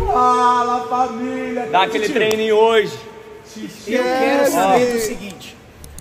Fala, família. Dá aquele treininho hoje. Eu quero saber o seguinte.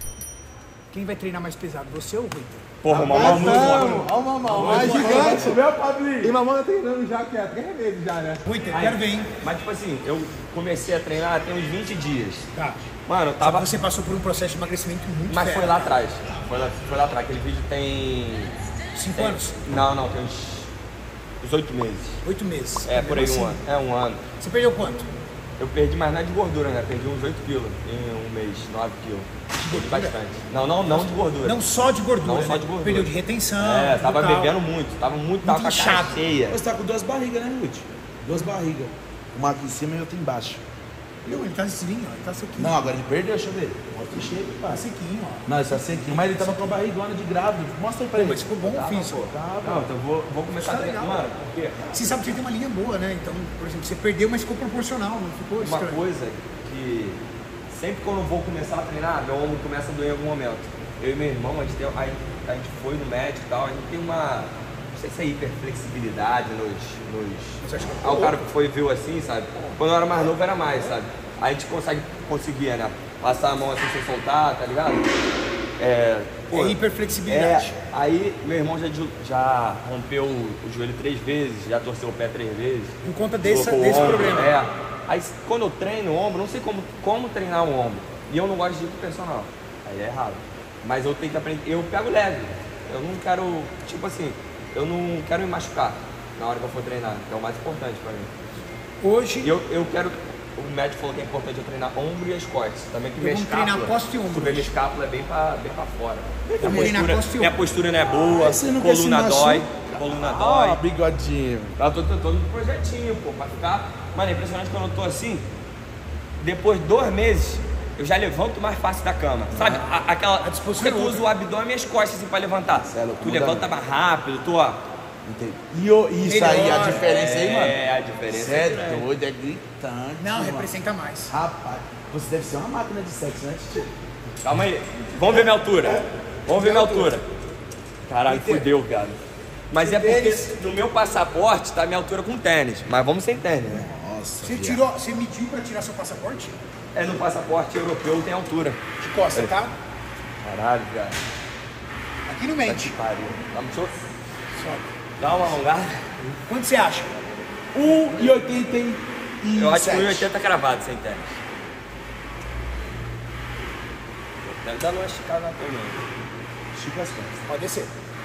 Quem vai treinar mais pesado, você ou o Rui? Porra, o Mamão muito bom. Olha o Mamão, mais gigante. Meu Pablinho. E Mamão tá treinando já, que é 3 meses já, né? Rui, quero ver, hein? Mas tipo assim, eu comecei a treinar tem uns 20 dias. Tá. Mano, eu tava... Você passou por um processo de emagrecimento muito Mas sério. foi lá atrás. Foi lá atrás. Aquele vídeo tem... 5 anos? Não, tem uns 8 meses. 8 meses. É, por aí Assim. um ano. É um ano. Você perdeu quanto? Eu perdi mais nada de gordura, né? Perdi uns 8 quilos em um mês, 9 quilos. Perdi bastante. Não de gordura. Não só de gordura, Não só né? de gordura. Perdeu de retenção. É, tava tal. bebendo muito. Tava com a cara inchado. cheia. Você tá com 2 barrigas, né, Ruth? 2 barrigas. Uma aqui em cima e outra embaixo. Não, ele tá sequinho, ó. Ele tá sequinho. Não, agora ele perdeu, deixa eu ver. Mostra o shape, Tá pá. sequinho, ó. Não, isso é sequinho, mas ele tava com a barrigona de grávido. Mostra aí pra ele. Mas ficou bom o físico. Não, então vou começar a treinar. Mano, porque Você sabe que você tem uma linha boa, né? Então, por exemplo, você perdeu, mas ficou proporcional, não ficou uma estranho. coisa que sempre quando eu vou começar a treinar, meu ombro começa a doer em algum momento. Eu e meu irmão, a gente foi no médico e tal, a gente tem uma... Não sei se é hiperflexibilidade nos... Ah, o cara que viu assim, sabe? Quando eu era mais novo era mais, sabe? A gente conseguia, né? Passar a mão assim sem soltar, tá ligado? É hiperflexibilidade. Aí meu irmão já rompeu o joelho 3 vezes, já torceu o pé 3 vezes. Por conta desse Colocou o ombro, problema. É. Aí quando eu treino o ombro, não sei como treinar o ombro. E eu não gosto de personal. Aí é errado. Mas eu tenho que aprender. Eu pego leve. Eu não quero, tipo assim, eu não quero me machucar na hora que eu for treinar, que é o mais importante pra mim. Hoje, E eu quero. O médico falou que é importante eu treinar ombro e as costas. Também que minha vamos escápula. treinar costa e ombro. Tu vê, minha escápula é bem pra fora. Vamos treinar costa e Minha ombro. postura não é boa, Você não quer se coluna machucar? dói. Coluna dói. Ó, bigodinho. Eu tô no projetinho, pô, pra ficar. Mano, é impressionante quando eu tô assim. Depois de 2 meses, eu já levanto mais fácil da cama. Sabe? Aquela disposição porque tu é outra. usa o abdômen e as costas assim pra levantar. Cê é louco, Tu muda levanta mais rápido, tu ó. Entendi. E isso aí, a diferença aí, mano? É, a diferença Você é grande. doido, é gritante. não, mano. representa mais. Rapaz, você deve ser uma máquina de sexo, né, tio? Calma aí. Vamos ver minha altura. Vamos ver minha altura. Caralho, fudeu, cara. Mas é porque no meu passaporte tá minha altura com tênis. Mas vamos sem tênis, né? Nossa, Você mediu pra tirar seu passaporte? É, no passaporte europeu tem altura. De costa, tá? Caralho, cara. Aqui no Tá que mente. pariu. Vamos só. Sobe. Dá uma alongada. Quanto você acha? 1,87. Eu acho que 1,80 cravado sem tênis. Deve dar uma esticada na perna. Estica as costas. Pode descer.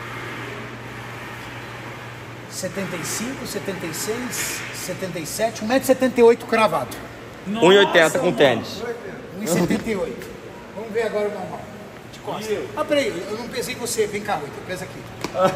75, 76, 77, 1,78 m cravado. 1,80 com tênis. 1,78. Vamos ver agora o normal. De costas. Ah, peraí, eu não pesei você. Vem cá, Rui, pesa aqui.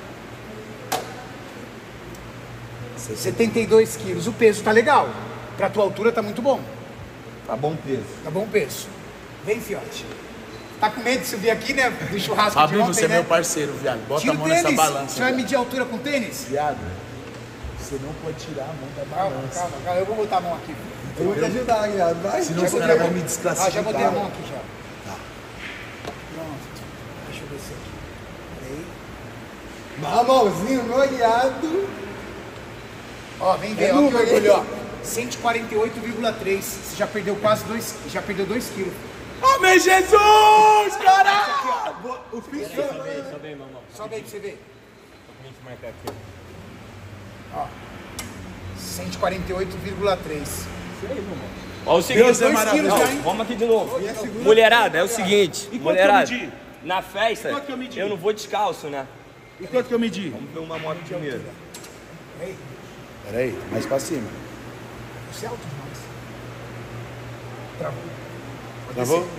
72 quilos. O peso tá legal. Pra tua altura tá muito bom. Tá bom peso. Tá bom o peso. Vem, fiote. Tá com medo de subir aqui, né? Do churrasco de Fabinho, ontem, você é né? meu parceiro, viado. Bota Tira a o mão nessa tênis. balança. Você vai medir a altura com tênis? Viado, você não pode tirar a mão da Calma, balança. calma. Eu vou botar a mão aqui. Eu vou te ajudar, viado. Vai. Senão Já os botei caras a vão mão. me desclassificar. Já botei a mão aqui já. Tá. Pronto. Deixa eu descer aqui. Peraí. Mamãozinho noiado. Ó, vem ver, É ó, que número, orgulho, ó. hein? 148,3. Você já perdeu quase 2. Já perdeu 2 quilos. Amém, Jesus! Caralho! O filho. Sobe aí, mamão. Sobe aí pra você ver. Vou te marcar aqui. Ó. 148,3. Ó, o seguinte, Deus é 2 maravilhoso. quilos já, hein? vamos aqui de novo. E a segunda- Mulherada, é o seguinte. E quanto Mulherada, que eu medi? na festa, quanto que eu medi? eu não vou descalço, né? E quanto que eu medi? Vamos ver uma moto primeiro. Peraí. Peraí, mais pra cima. Você é alto demais. Travou. Travou?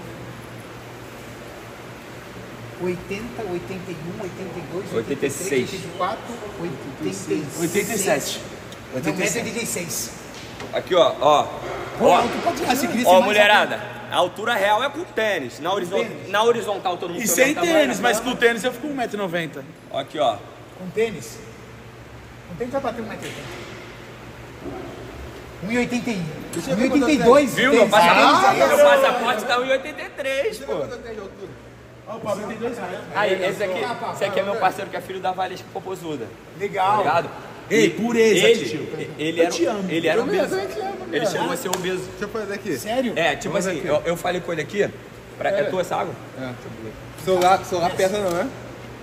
80, 81, 82, 86. 84, 86. 87. Não, 1,86 m. Aqui, ó, ó. Pô, Ó, alto pra caralho, você queria ser ó, mais mulherada, a altura real é com tênis. Na horizontal todo mundo E tem o sem mesmo tamanho, tênis, né? mas com tênis eu fico 1,90 m. Aqui, ó. Com tênis? Com tênis vai bater 1,80 m. 1,81. Deixa eu ver quanto 1,82. Viu? Meu passaporte tá 1,83, pô. Ó, o Pablo tem 2 reais. Aí, esse aqui é meu parceiro que é filho da Valesca Popozuda. Tá Legal. ligado? Ei, pureza, tio. Ele Eu era, te amo. ele era Eu mesmo, obeso. eu te amo, Ele cara. chegou a ser obeso. Deixa eu fazer aqui. Sério? É, tipo Vamos assim, aqui. eu falei com ele aqui. É tua essa água? Celular pesa não, né?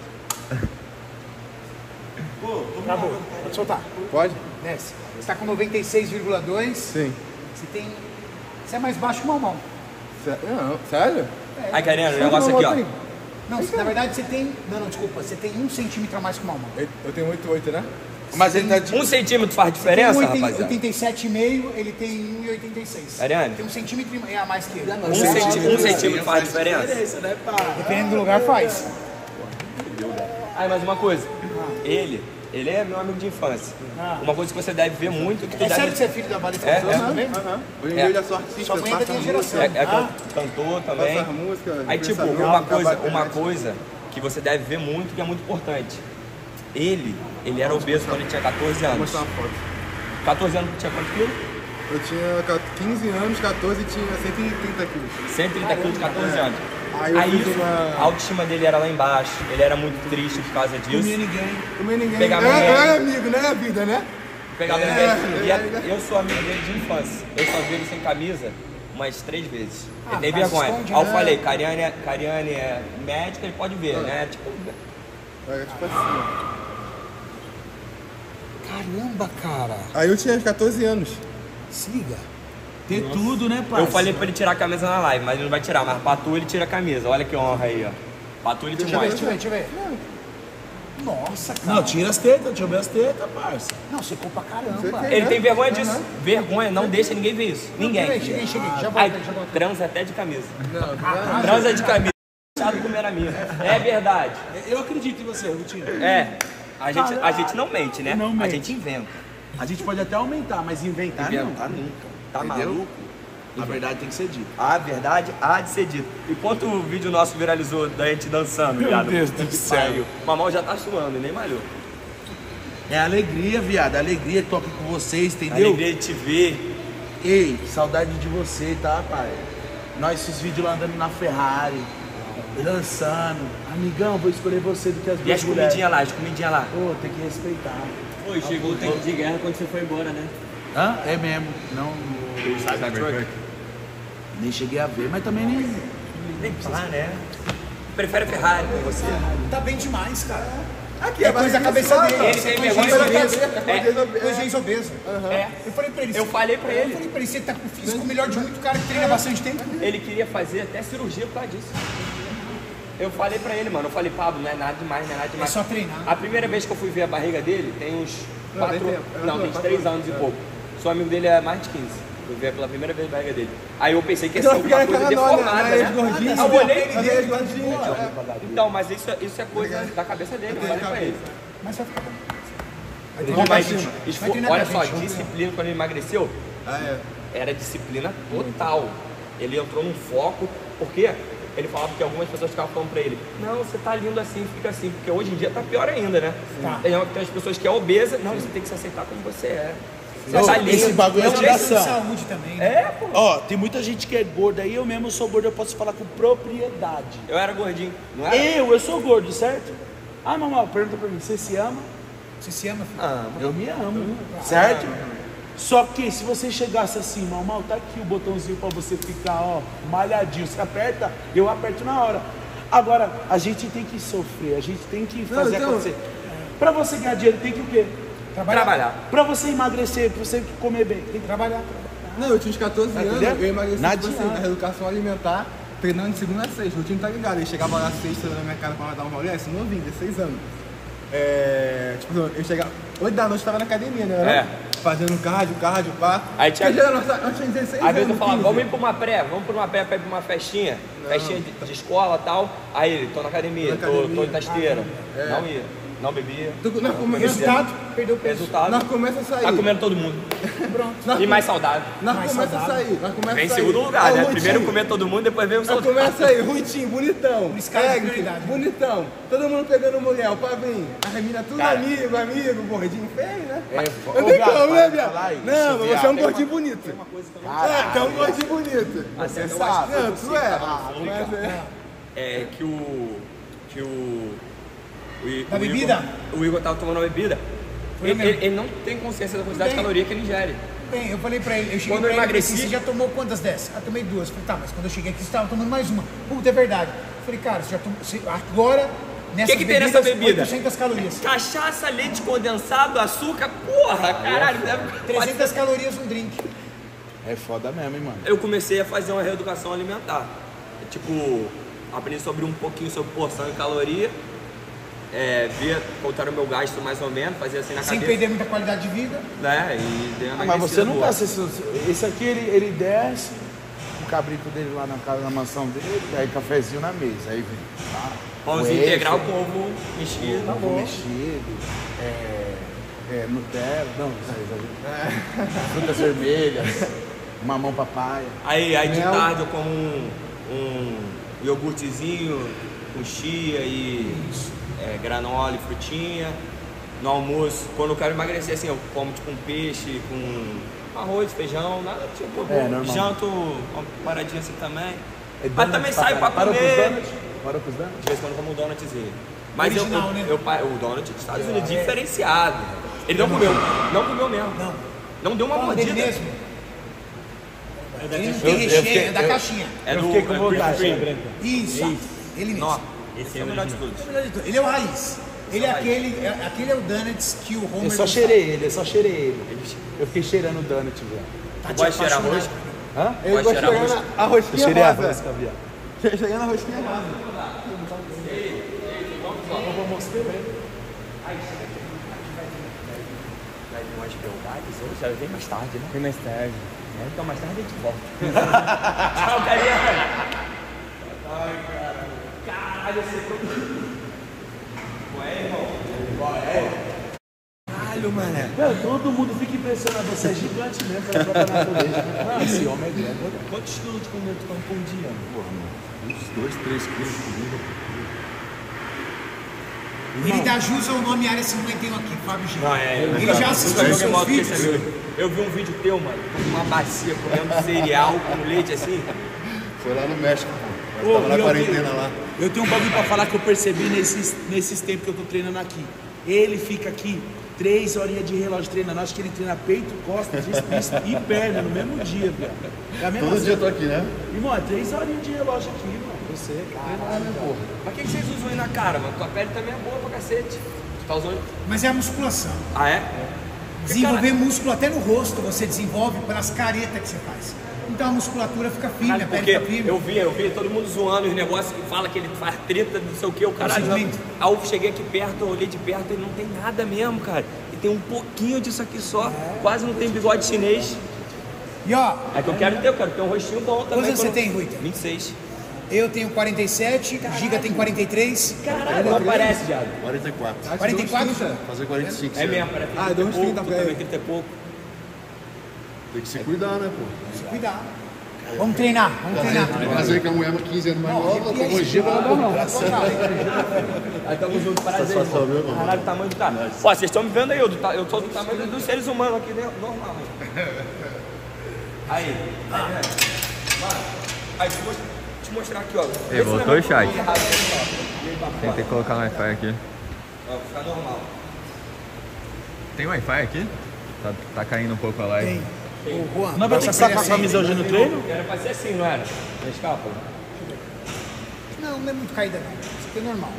Acabou. Pode soltar. Pode? Desce. Você tá com 96,2. Sim. Você tem... Você é mais baixo que o Malmão. Não, sério? Aí, Karina, o negócio aqui, ó. Não, na verdade você tem... Não, desculpa. Você tem 1 centímetro a mais que o Malmão. Eu tenho 8,8, né? Mas ele tá de... 1 centímetro faz diferença, Tem rapaziada? 87,5, ele tem 1,86. Ariane? Tem 1 centímetro a mais que ele. 1 centímetro faz diferença? né, pá? Dependendo do lugar, faz. Aí, mais uma coisa. Ele é meu amigo de infância. Uma coisa que você deve ver muito, que tu É deve... sério que você é filho da Vanessa É, Cardoso é. também? Hoje em dia ele é só artista, Sua mãe ainda tem a geração. Cantor também. Passa música, Aí, tipo, influenciador, uma coisa que você deve ver muito, que é muito importante. Ele era obeso quando ele tinha 14 Vou anos. mostrar uma foto. 14 anos tinha quanto quilo? Eu tinha 15 anos, 14 e tinha 130 quilos. 130 quilos de 14 anos. Aí eu fiz isso, uma- a autoestima dele era lá embaixo. Ele era muito triste por causa disso. Comia ninguém. Comer ninguém. Pegava Não ninguém. é amigo, não é a vida, né? Pegava É, ninguém. E é. eu sou amigo dele de infância. Eu só vi ele sem camisa umas 3 vezes. Ah, Ele tem mas vergonha. esconde, Aí eu né? falei, Cariane é médica, ele pode ver, né? Tipo, É, tipo assim. Caramba, cara. Aí eu tinha 14 anos. Se liga. Ter tudo, né, pai? eu falei pra ele tirar a camisa na live, mas ele não vai tirar. Mas pra tu ele tira a camisa. Olha que honra aí, ó. Pra tu ele te mostra. Deixa eu ver. Nossa, cara. Não, tira as tetas, deixa eu ver as tetas, parça. Não, você culpa caramba. Você tem- Ele tem vergonha disso. Vergonha, não deixa ninguém ver isso. Ninguém. Cheguei. Já Aí, volto. transa até de camisa. Não, Transa de camisa. Deixado comer a minha. É verdade. Eu acredito em você, Vitinho. É. A gente não mente, né? Não A mente. gente inventa. A gente pode até aumentar, mas inventar não. Inventar nunca. Tá Entendeu? maluco? A verdade tem que ser dita. A verdade há de ser dita. E quanto o vídeo nosso viralizou da gente dançando, viado? Deus do Que céu. pariu. Mamão já tá suando, nem malhou. É alegria, viado. Alegria, tô aqui com vocês, entendeu? Alegria de te ver. Ei, saudade de você, tá, pai? Nós esses vídeos lá andando na Ferrari, dançando. Amigão, vou escolher você do que as E duas as mulheres. comidinhas lá? Pô, tem que respeitar. Pô, chegou o tempo de guerra quando você foi embora, né? Hã? É mesmo. Não, nem cheguei a ver, mas também nem... Nem falar, né? Prefere a Ferrari com você. Tá bem demais, cara. Aqui, É coisa da cabeça dele. Ele tem vergonha Coisa de da obeso. cabeça. Coisa de ex-obeso. É. Eu falei pra ele. Eu falei pra ele. Você tá com o físico melhor de muito cara que treina bastante tempo. Ele queria fazer até cirurgia por causa disso. Eu falei pra ele, mano. Eu falei, Pablo, não é nada demais, não é nada É demais. só treinar. A primeira vez que eu fui ver a barriga dele, tem uns 4... tem tempo. Não, tem uns 3 anos e pouco. Sou amigo dele há mais de 15. Eu vi pela primeira vez a barriga dele. Aí eu pensei que ia ser alguma coisa deformada, né? Gordinho, Eu olhei mas ele é gordinho. Então, mas isso é coisa da cabeça dele, eu falei pra ele. Mas vai ficar bom. Mas, treinar olha com a só, gente, vamos disciplina quando ele emagreceu, era disciplina total. Ele entrou num foco, porque ele falava que algumas pessoas ficavam falando pra ele, não, você tá lindo assim, fica assim, porque hoje em dia tá pior ainda, né? Tem as pessoas que é obesa, não, você tem que se aceitar como você é. Você tá lindo. esse bagulho é Não obrigação. deixa- Saúde também. né? É, pô. Ó, tem muita gente que é gorda aí, eu mesmo sou gordo, eu posso falar com propriedade. Eu era gordinho, não era? Eu sou gordo, certo? Ah, mamãe, pergunta pra mim, você se ama? Você se ama, filho? Ah, Eu me amo, certo? Só que se você chegasse assim, mamãe, tá aqui o botãozinho pra você ficar, ó, malhadinho, você aperta, eu aperto na hora. Agora, a gente tem que sofrer, a gente tem que fazer então- acontecer. Pra você ganhar dinheiro, tem que o quê? trabalhar. Pra você emagrecer, pra você comer bem, tem que Trabalhar. Não, eu tinha uns 14 Tá anos, entendendo? eu emagreci Não tipo assim, adianta. na educação alimentar, treinando de segunda a sexta. O time tá ligado, ele chegava lá sexta na minha casa pra dar um rolê, assim, novinho, 16 anos. Tipo, eu chegava, 8 da noite eu tava na academia, né? Fazendo cardio, pá. Aí tinha- Porque já era nossa, eu tinha 16 Às anos. vezes eu falava, 15. vamos ir pra uma pré pra ir pra uma festinha, festinha de escola e tal. Aí ele, tô na academia, tô em esteira. Não ia, não bebia. Nós começamos Resultado, perdeu o peso. Resultado, nós começamos a sair. tá comendo todo mundo. Nós E mais saudável. Nós mais começamos a saudável. sair. Nós começamos Vem em a sair. segundo lugar, Aí o né? Ruitinho- Primeiro comer todo mundo, depois vem o Nós saudável. começa aí, Ruitinho, bonitão. Escala de Técnico, prioridade. bonitão. Todo mundo pegando mulher, o Pabinho. As meninas tudo Cara. amigo, gordinho feio, né? Ô, Não tem viado, como, né, para de viado? falar isso, Não, mas você é um viado. gordinho bonito. É, tu é um gordinho bonito. Você sabe. Não, tu é. Mas é. É que o Da bebida? O Igor tava tomando uma bebida. Ele não tem consciência da quantidade de caloria que ele ingere. Bem, eu falei pra ele, eu cheguei Quando pra eu ele, emagreci- assim, você já tomou quantas dessas? Ah, tomei 2. Eu falei, tá, mas quando eu cheguei aqui, você tava tomando mais uma. Puta, é verdade. Eu falei, cara, você já tomou, agora, nessas que tem nessa bebida? 800 calorias. Cachaça, leite condensado, açúcar, porra, caralho. 300 calorias um drink. É foda mesmo, hein, mano. Eu comecei a fazer uma reeducação alimentar. Tipo, aprendi sobre um pouquinho sobre porção e caloria. Ver qual era o meu gasto mais ou menos, fazer assim na Sem cabeça. perder muita qualidade de vida. Né? E dei uma Mas você emagrecida não boa. passa esse aqui, ele desce, o cabrito dele lá na casa, na mansão dele, aí cafezinho na mesa, aí vem. Pãozinho waffle, integral com ovo mexido. ovo mexido, Nutella, não, frutas vermelhas, mamão papaya. Aí de tarde eu como um iogurtezinho com chia e granola e frutinha. No almoço, quando eu quero emagrecer assim, eu como tipo um peixe com arroz, feijão, nada tipo. Normal. Janto uma paradinha assim também. É Mas donut também pra saio pra caralho. comer. Parou pros donuts? De vez em quando eu como um donutzinho. Mas Original, né? o donut dos Estados Unidos, diferenciado. Ele não comeu mesmo. Não. Não deu uma Qual dele mordida. mesmo? Ele não tem recheio, é da caixinha. É Eu do fiquei com vontade. Cream. Isso, ele mesmo. Nossa, Esse esse é é o o melhor de original. todos. Ele é o raiz. Ele é aquele é o Donuts que o Homer Eu só gostava. cheirei ele, Eu fiquei cheirando o donut, velho. Tá Gosta de te cheirar apaixonado. arroz? Hã? Ele Vai gosta de cheirar chegar na Eu rosquinha cheirei a rosa. rosca, viado. Chegando na rosquinha rosa. Eu vou mostrar ele. Vai vir umas beldades hoje, já vem mais tarde, né? Vem mais tarde. Então mais tarde a gente volta. Tchau, carinha. Ai, caralho, eu sei como... Ué, irmão? Caralho, mané. Meu, todo mundo fica impressionado. Você é gigante mesmo pela própria natureza. Não, esse homem é grande. Quantos quilos de comida tu come por dia? Porra, mano. Uns 2, 3 quilos de comida. Ele dá jus ao nome Área 51 aqui, Fábio Gil. Não, Ele já assistiu joguei seus moto com vídeos? esse amigo. Eu vi um vídeo teu, mano, com uma bacia comendo cereal com leite assim. Foi lá no México, pô. Ô, Tava na e quarentena lá. Eu tenho um bagulho pra falar que eu percebi nesses tempos que eu tô treinando aqui. Ele fica aqui 3 horinhas de relógio treinando. Acho que ele treina peito, costas e perna no mesmo dia, velho. É a mesma Todo dia eu coisa. tô aqui, né? Irmão, é 3 horinhas de relógio aqui, mano. Você, caralho, porra. Mas o que vocês usam aí na cara, mano? Tua pele também é boa pra cacete. Tu tá usando... Mas é a musculação. Ah, é? Desenvolver músculo até no rosto você desenvolve pelas caretas que você faz. Então a musculatura fica firme, a pele Porque fica firme. eu vi todo mundo zoando os negócios que fala que ele faz treta, não sei o que, o caralho. Procedimento. Aí eu cheguei aqui perto, eu olhei de perto e não tem nada mesmo, cara. E tem um pouquinho disso aqui só, quase não tem bigode chinês. E ó, É que eu quero ter um rostinho bom também. quantos anos você quando- tem, Ruita? 26. Eu tenho 47, Giga tem 43. Caralho, não aparece, viado. 44. 44? Fazer 45. É mesmo, parece Ah, deu uns 30 pra ele. 30 e pouco. Tem que se cuidar, né, pô? Se cuidar. Vamos treinar, vamos treinar. Casei com a mulher 15 anos mais nova, tô hoje Aí tamo junto, prazer, Satisfação, irmão. viu, irmão? Caralho, o tamanho do cara. Ó, vocês estão me vendo aí, eu sou do tamanho dos seres humanos aqui, né? Normal. Aí. Mano, aí, deixa eu te mostrar aqui, ó. Ei, voltou o chat? Tem Tentei colocar no Wi-Fi aqui. Ó, ficar normal. Tem Wi-Fi aqui? Tá caindo um pouco a live. Tem. Ô, Juan, Não vai ter que essa sacar a camisa hoje no treino? Era pra ser assim, não era? Na escápula. Não, não é muito caída não. Isso aqui é normal.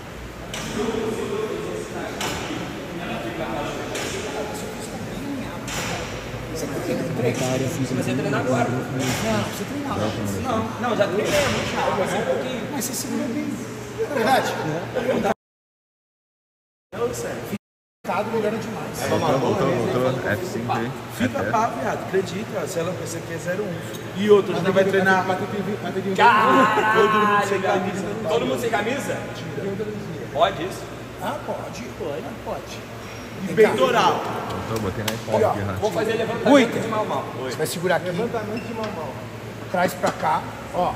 Você tá treinando? Comecei a treinar agora. Não, você treinava. Não, já treinei, é muito chato. Comecei um pouquinho. Mas você segura bem. É verdade? Ficado melhora demais. Voltou. F5 aí. Fica pá, viado. Acredita. Se ela você quer 0,1. E outro, ainda vai treinar. Caralho, Todo mundo sem camisa. Todo mundo sem camisa? Pode isso? Ah, pode. Pode. E peitoral. Voltou, botei na Wi-Fi aqui, Vou Rato. fazer levantamento Muita. de mal. Você vai segurar aqui. Levantamento de mão. Traz pra cá. Ó.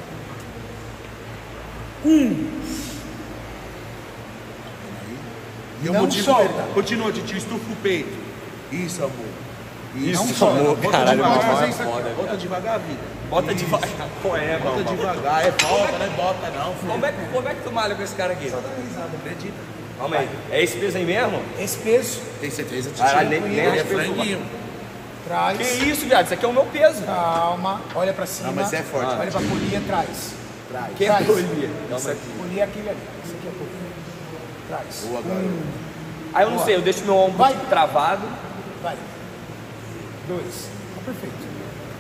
E eu Não motivo solta. dele. Continua, titio. Estufa o peito. Isso, amor. Isso, Não solta. Volta Caralho, devagar. mas fazer isso aqui. Volta devagar, vida. Bota devagar. Pô, é, Volta mano. devagar. É volta, não é bota não, filho. Como é que tu malha com esse cara aqui? Acredita. Calma aí. É esse peso aí mesmo? Esse peso, Tem certeza, Titi? Caralho, nem Ele é raspei o franguinho. traz. Que isso, viado? Isso aqui é o meu peso. Calma, olha pra cima. Não, mas é forte. Olha pra polia, traz. Que é Traz. polia? Calma aí. Polia aquele ali. Esse aqui é polia. Traz. Boa, garoto. Aí eu não sei, eu deixo meu ombro Vai. travado. Vai. 2. Tá perfeito.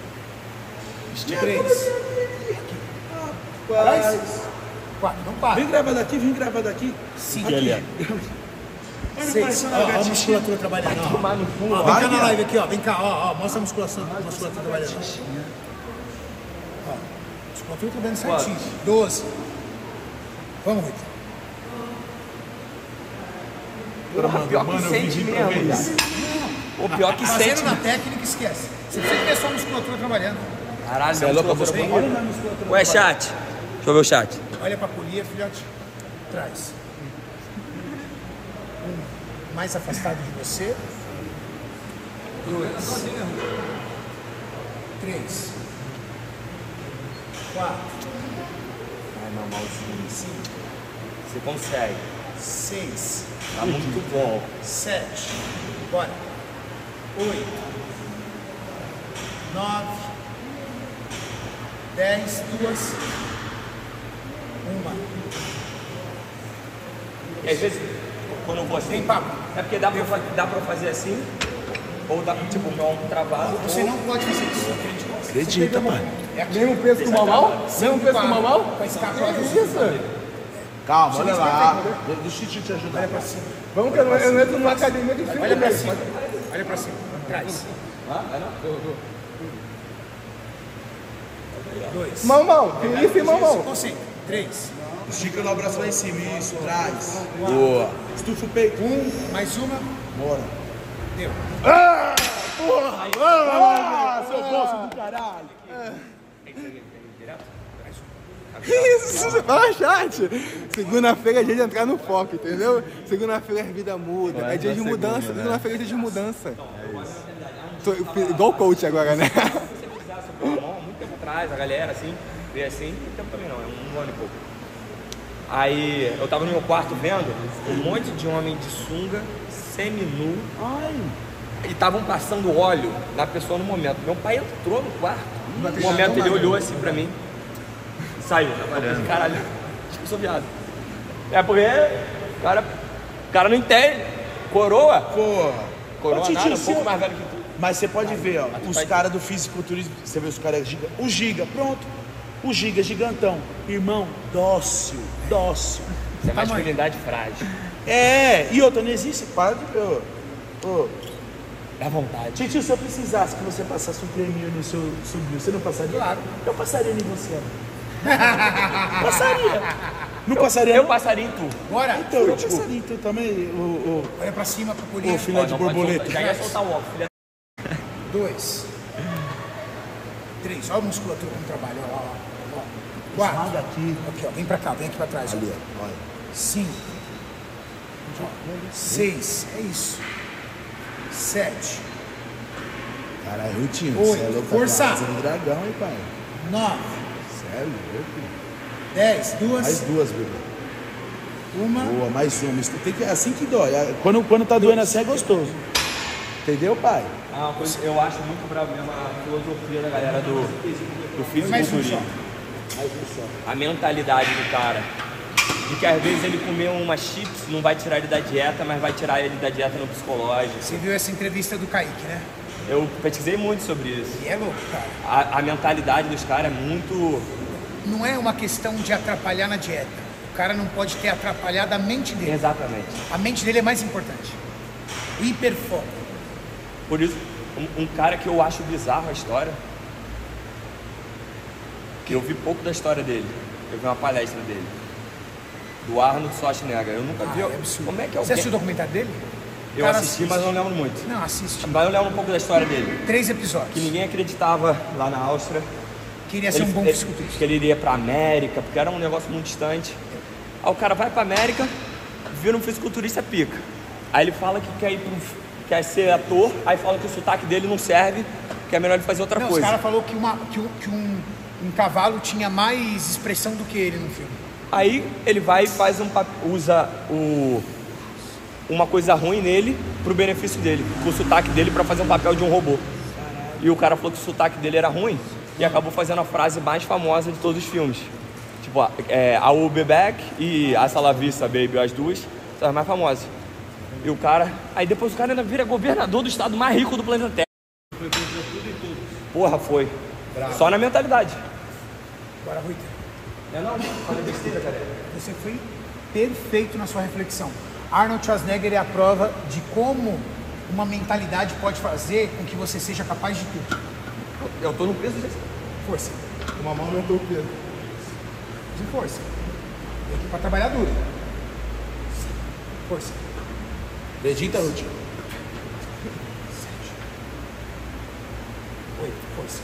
3. Traz. 4. Não para. Vem gravar daqui. 5. Aqui. 6. Ó, a musculatura trabalhando. Ó. Tomar no cu. Ó, vem cá na live aqui, ó. Vem cá, ó. Mostra a musculatura trabalhando. Ó. Musculatura trabalhando certinho. 12. Vamos, Rita. Porra, pior que sente mesmo, viado. O pior que Fazendo sente. na técnica, esquece. Você precisa ver só a musculatura trabalhando. Caralho, Você é louco, musculatura você bem. olha na musculatura. Ué, chat. Deixa eu ver o chat. Olha pra polia, filhote. Traz. Mais afastado de você. 2. 3. 4. Ai, meu malzinho. 5. Você consegue. 6. Tá muito bom. 7. Bora. 8. 9. 10. 2. 1. E às vezes, quando eu vou assim, Tem papo. é porque dá pra fazer assim, ou dá pra, tipo, meu ombro travado. Você não pode fazer isso. Acredita, pai. É aqui. Mesmo peso que o Mamal? Mesmo peso que o Mamal? Com a escápula do Calma, olha lá. Deixa eu te ajudar. Olha pra cima. Vamos que eu não entro numa academia de filho. Olha pra cima. Olha pra cima. Traz. 2. Mamão, que isso, hein, mamão? Concentra. 3. Estica o braço lá em cima, isso, traz. Boa. Estufa o peito. 1. Mais uma. Bora. Deu. Seu bolso do caralho. Que isso? Fala, chat. Segunda-feira é dia de entrar no foco, entendeu? Segunda-feira a vida muda. É dia de mudança. Segunda-feira é dia de mudança. Tô igual coach agora, né? Muito tempo atrás, a galera, assim, veio assim, muito tempo também não, é um ano e pouco. Aí, eu tava no meu quarto vendo um monte de homem de sunga, semi-nu, e estavam passando óleo na pessoa no momento. Meu pai entrou no quarto, no momento ele olhou assim pra mim, e saiu. Caralho, tipo, sou viado. É porque o cara não entende. Coroa? Porra. Coroa Ô, Titi, nada, um se pouco eu- mais velho que tu. Mas você pode ver, ó, os vai- caras do fisiculturismo, você vê os caras giga, o Giga, pronto. O Giga, gigantão. Irmão, dócil. Isso é masculinidade frágil. É, e outra, não existe, para de ver, ô. Dá vontade. Titi, se eu precisasse que você passasse um creminho no seu sobrinho, você não passaria? Claro. Eu passaria em você. Passaria. Não passaria, Eu não? passaria em tu. Bora. Então, eu passaria então também, Olha pra cima pra polia. o filé de Não pode borboleta. soltar, já ia soltar o óculos, filha. 2. 3. Olha a musculatura como trabalha. Ó, ó, ó. 4. Esmaga aqui. Aqui, ó. Vem pra cá, vem aqui pra trás. Ali, ó, olha. 5. 6. É isso. 7. Caralho, Rutinho, Oito. você é louco, Força. tá fazendo dragão, hein, pai? 9. Você é louco. 10. 2. Mais duas, bebê. 1. Boa, mais uma. Isso tem que, é assim que dói. Quando tá doendo assim é gostoso. Entendeu, pai? Ah, uma coisa, eu acho muito bravo mesmo a filosofia da galera do Mais um só. fisiculturismo. A mentalidade do cara. De que às vezes ele comer uma chips não vai tirar ele da dieta, mas vai tirar ele da dieta no psicológico. Você viu essa entrevista do Kaique, né? Eu pesquisei muito sobre isso. E é louco, cara. A mentalidade dos caras é muito... Não é uma questão de atrapalhar na dieta. O cara não pode ter atrapalhado a mente dele. Exatamente. A mente dele é mais importante. O hiperfoco. Por isso, um cara que eu acho bizarro a história, que eu vi pouco da história dele. Eu vi uma palestra dele. Do Arnold Schwarzenegger. Eu nunca vi. É absurdo. Como é que Você alguém... assistiu o documentário dele? Eu Cara, assisti, assiste. mas não lembro muito. Não, assiste. Mas eu lembro um pouco da história dele. 3 episódios. Que ninguém acreditava lá na Áustria. Queria ser um bom fisiculturista. Que ele iria pra América, porque era um negócio muito distante. Aí o cara vai pra América, vira um fisiculturista pica. Aí ele fala que quer ser ator, aí fala que o sotaque dele não serve, que é melhor ele fazer outra Não, os coisa. caras falaram que um cavalo tinha mais expressão do que ele no filme. Aí ele vai e faz usa uma coisa ruim nele pro benefício dele, o sotaque dele pra fazer um papel de um robô. E o cara falou que o sotaque dele era ruim e acabou fazendo a frase mais famosa de todos os filmes. Tipo, a Will Be Back e a Hasta La Vista, Baby, as duas são as mais famosas. E o cara... Aí depois o cara ainda vira governador do estado mais rico do planeta Terra. Foi contra tudo e tudo. Porra, foi. Bravo. Só na mentalidade. Agora, Rui, Não, falei besteira, cara. você foi perfeito na sua reflexão. Arnold Schwarzenegger é a prova de como uma mentalidade pode fazer com que você seja capaz de tudo. Eu tô no peso de Força. Uma mão aumentou o peso. De força. E aqui pra trabalhar duro. Força. Acredita, Ruth? 7. 8. Força.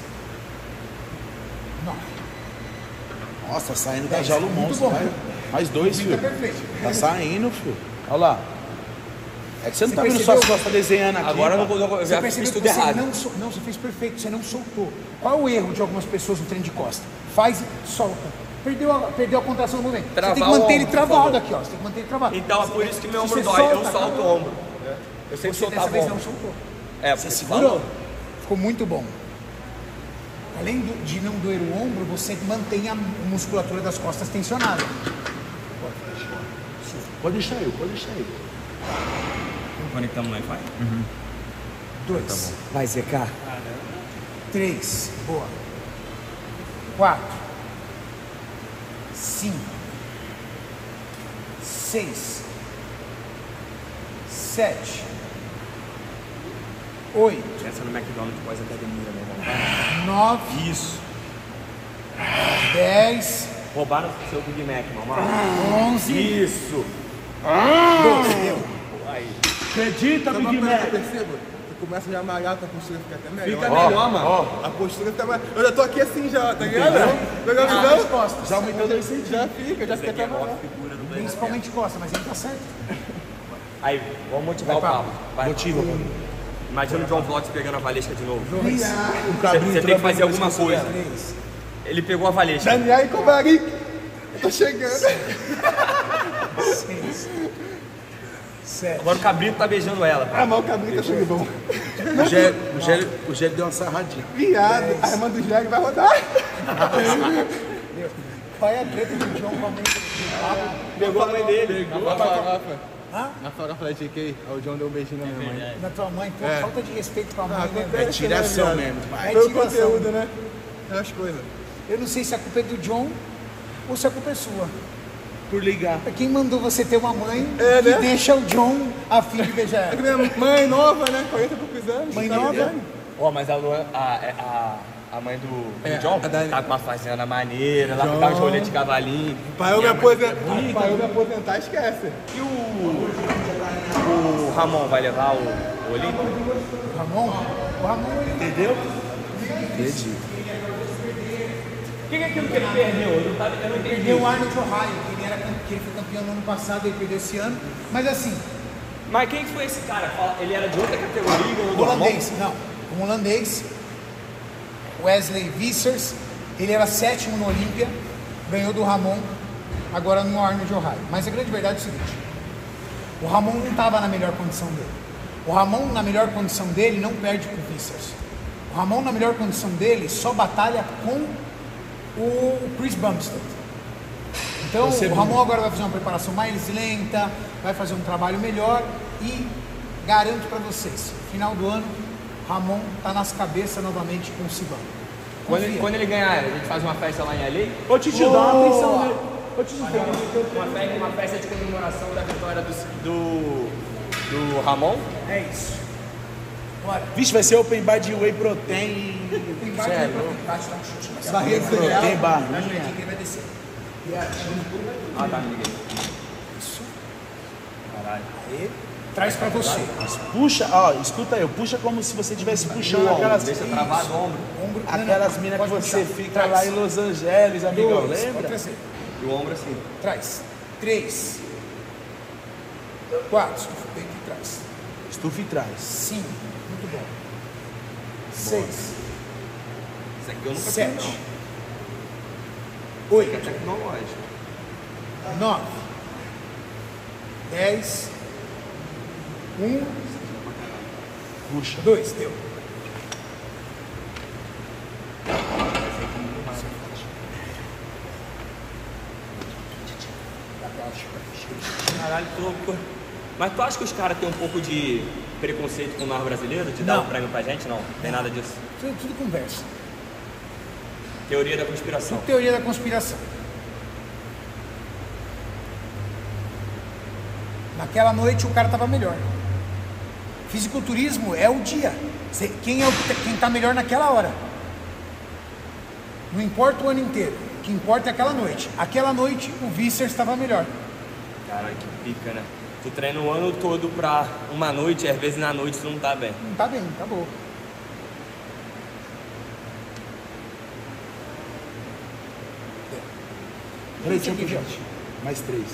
9. Nossa, tá saindo da jaula o monstro, bom. vai. Mais 2, filho. Tá perfeito. Tá saindo, filho. Olha lá. É que você não tá vendo percebeu? suas costas desenhando aqui. Agora eu pá. não vou Você já percebeu fiz que tudo você errado. não, você fez perfeito, você não soltou. Qual é o erro de algumas pessoas no treino de costa? Faz e solta. Perdeu a contração do movimento. Você Travar tem que manter o ele ombro, travado por favor. aqui, ó. Você tem que manter ele travado. Então é por isso que meu Se ombro você dói. solta, Eu solto acabou. o ombro. Eu sempre Você dessa soltava o vez não ombro. soltou. É, Você porque segurou. falou. Ficou muito bom. Além de não doer o ombro, você mantém a musculatura das costas tensionada. Pode deixar eu, pode deixar eu. Conectamos no Wi-Fi? 2. Vai, ZK. 3. Boa. 4. 5. 6. 7. 8. Essa no McDonald's pós-academia, meu irmão. 9. Isso. 10. Roubaram o seu Big Mac, mamãe. 11. Isso. 12. Deu. Acredita, Sabe Big uma coisa que Mac? eu percebo? Tu começa já a malhar, tua postura fica até melhor. Fica melhor, mano. Ó, A postura fica mais... Eu já tô aqui assim já, tá ligado? Pegou a visão? Costas. já aumentou 2 centímetros. Já fica até melhor. Principalmente costas, mas ele tá certo. Aí, vamos motivar o papo. Vai. Motiva, pô. Imagina o John Vlogs pegando a Valesca de novo. O cabrinho Você tem que fazer entrou alguma na coisa. 3. Ele pegou a Valesca. Daniel e Cobaric. Tô chegando. 6. 7. Agora o Cabrito tá beijando ela. Ah, mas o caminho tá chegando bom. O Gélio deu uma sarradinha. Viado, a irmã do Jeg vai rodar. Qual é a treta do John com a mãe do Pablo? Pegou a mãe dele. Na farofa. Hã? Na farofa da JK, aí o John deu um beijinho na minha mãe. Na tua mãe, pô, falta de respeito com a mãe, né, acontece. velho? É tiração mesmo. É Foi o tiração. conteúdo, né? É as coisas. Eu não sei se a culpa é do John ou se a culpa é sua. Por ligar. Quem mandou você ter uma mãe É, que né? deixa o John a fim de beijar É que ela? minha mãe nova, né? 40 e poucos anos. Mãe tá nova? ligado? Ó, mas a mãe do John a Dani. tá com uma fazenda maneira, lá dá uns rolês de cavalinho. Pra eu me aposentar, esquece. E o Ramon vai levar o Olímpio? O Ramon, Entendeu? Entendi. O que é aquilo que ele perdeu? Eu não entendi. perdeu o Arnold Ohio, que ele foi campeão no ano passado, ele perdeu esse ano. Mas assim, Mas quem foi esse cara? Ele era de outra categoria ou do holandês, não. Um holandês, Wesley Vissers, ele era 7º no Olímpia, ganhou do Ramon, agora no Arnold Ohio. Mas a grande verdade é o seguinte, o Ramon não estava na melhor condição dele. O Ramon, na melhor condição dele, não perde pro Vissers. O Ramon, na melhor condição dele, só batalha com o Chris Bumstead. Então, o Ramon agora vai fazer uma preparação mais lenta, vai fazer um trabalho melhor e garanto para vocês, final do ano, Ramon tá nas cabeças novamente com o Cibão. Quando ele ganhar, a gente faz uma festa lá em LA? Ô, Titio, dá uma atenção nele. Ô, Titio, Uma festa de comemoração da vitória do Ramon? É isso. Bora. vixe, vai ser open bar de whey protein. Embaixo, embaixo, dá um chute. Barreira Protein, Embaixo, barrinha. aqui, que vai descer. Ah, tá, me liguei. Aí, traz pra você. Puxa, ó, escuta eu, puxa como se você estivesse puxando aquelas, Deixa travado o ombro. Ombro, aquelas minas que pode você puxar. fica Traz. lá em Los Angeles, amigão, 2, pode lembra? trazer. E o ombro assim. Traz. 3. 4. Bem que traz. Estufa e traz. 5. Muito bom. 6. Isso aqui eu nunca fiz, 7. não. 8. É tecnológico. 9. 10. Puxa. 2, deu. Caralho, mas tu acha que os caras têm um pouco de preconceito com o mar brasileiro? De dar Não. um prêmio pra gente? Não, tem nada disso. Tudo conversa. Teoria da conspiração. Tudo teoria da conspiração. Naquela noite o cara estava melhor. Fisiculturismo é o dia. Quem tá melhor naquela hora. Não importa o ano inteiro. O que importa é aquela noite. Aquela noite o Visser estava melhor. Caralho, que pica, né? Tu treina o ano todo pra uma noite e às vezes na noite tu não tá bem. Não tá bem, acabou. Peraí, deixa eu ver, gente. Mais 3.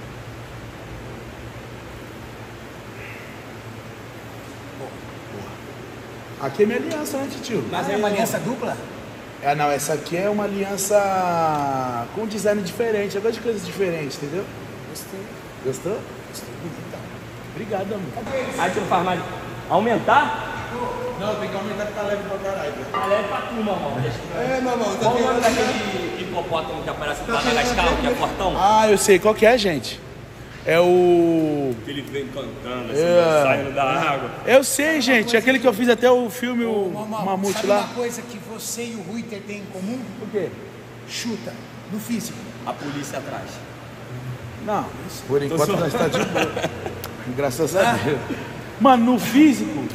Aqui é minha aliança, né, tio? Mas é uma aliança dupla? É, não, essa aqui é uma aliança com design diferente. Eu gosto de coisas diferentes, entendeu? Gostei. Gostou? Gostei bonita. Obrigado, amor. Aí tu não faz mais. Aumentar? Não, tem que aumentar que tá leve pra caralho. Ah, leve pra tu, mamão. É, mamão, tá Qual o nome pegando daquele hipopótamo que aparece no Madagascar, que é fortão? Ah, eu sei. Qual que é, gente? É o... Que ele vem cantando, assim, É. saindo da água. Eu sei, gente. Aquele que eu fiz até o filme, o Mamão, Mamute sabe lá. uma coisa que você e o Ruiter têm em comum? O quê? Chuta, no físico. A polícia atrás. Não, por enquanto nós está de boa. Graças a Deus. Mano, no físico,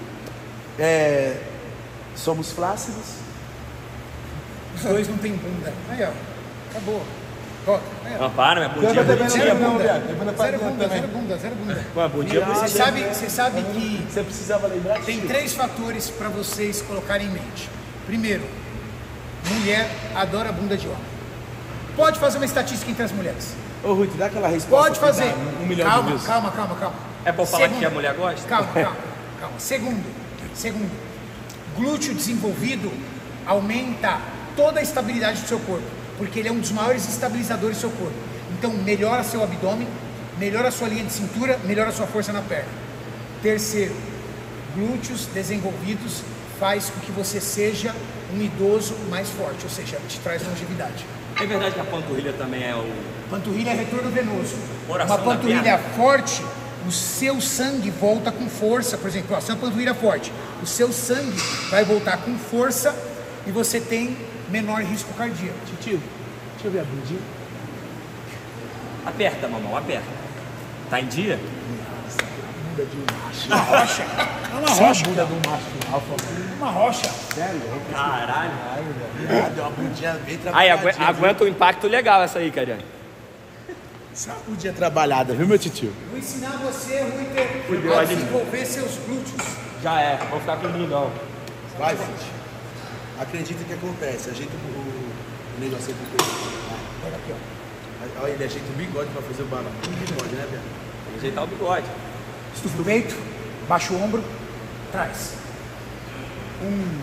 somos flácidos. Os dois não tem bunda. Aí, ó. Acabou. Ó, aí, ó. Não, para, minha bundinha Zero bonitinha. bunda, viado. zero bunda, zero bunda, zero bunda. Pô, a bundinha Você bonitinha. sabe que Você precisava lembrar tem disso. 3 fatores para vocês colocarem em mente. Primeiro, mulher adora bunda de homem. Pode fazer uma estatística entre as mulheres. Ô, Ruth, dá aquela resposta. Pode fazer. que dá 1 milhão de Calma, views. calma. É pra eu falar Segundo. que a mulher gosta? Calma. Segundo, glúteo desenvolvido aumenta toda a estabilidade do seu corpo, porque ele é um dos maiores estabilizadores do seu corpo. Então, melhora seu abdômen, melhora sua linha de cintura, melhora sua força na perna. Terceiro, glúteos desenvolvidos faz com que você seja um idoso mais forte, ou seja, te traz longevidade. É verdade que a panturrilha também é o... Panturrilha é retorno venoso. Coração Uma da panturrilha perna. forte, o seu sangue volta com força. Por exemplo, ó, se é uma panturrilha forte, o seu sangue vai voltar com força e você tem menor risco cardíaco. Tio, deixa eu ver a bundinha. Aperta, mamão, aperta. Tá em dia? Bunda de um macho. Uma rocha. É uma Só a rocha. bunda do macho alfa. Uma rocha. Sério? Caralho. Deu uma bundinha bem Aí, trabalhada. aguenta o impacto legal essa aí, Cariane. Só uma bundinha trabalhada, viu, meu tio? Vou ensinar você, Ruiter, a Bigode. desenvolver seus glúteos. Já é, vou ficar com o bundão. Vai, filho. Acredita que acontece. Ajeita o negócio aqui. Olha aqui, ó. Olha, ele ajeita o bigode pra fazer o balão. Bigode, né, Bia? Tem que ajeitar o bigode. Estufa o peito, baixa o ombro, traz. 1,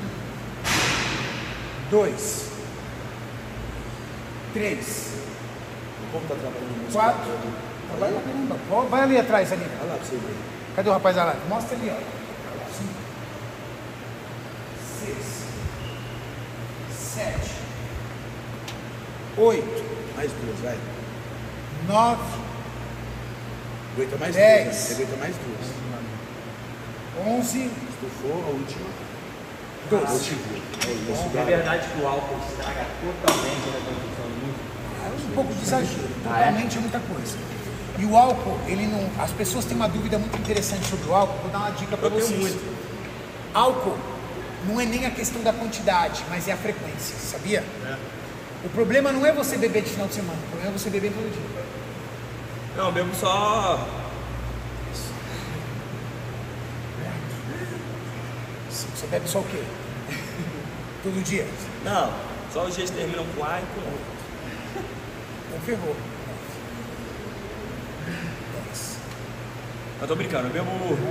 2, 3, Como tá trabalhando? 4. Vai lá, caramba. Ó, vai ali atrás, ali. Olha lá pra você ver. Cadê o rapaz lá? Mostra ali, ó. 5, 6, 7, 8, Mais duas, vai. 9, Aguenta mais 10. duas. Você aguenta mais duas. 11, Estufou a última. 12. É isso, É verdade que o álcool estraga totalmente a reconstrução do músculo? É um pouco de exagero, totalmente é muita coisa. E o álcool, ele não. As pessoas têm uma dúvida muito interessante sobre o álcool, vou dar uma dica para Eu tenho vocês. muito. Álcool não é nem a questão da quantidade, mas é a frequência, sabia? O problema não é você beber de final de semana, o problema é você beber todo dia. Não, eu bebo só... Você bebe só o quê? Todo dia? Não, só os dias terminam com A e com O. Então ferrou. Eu tô brincando, eu bebo...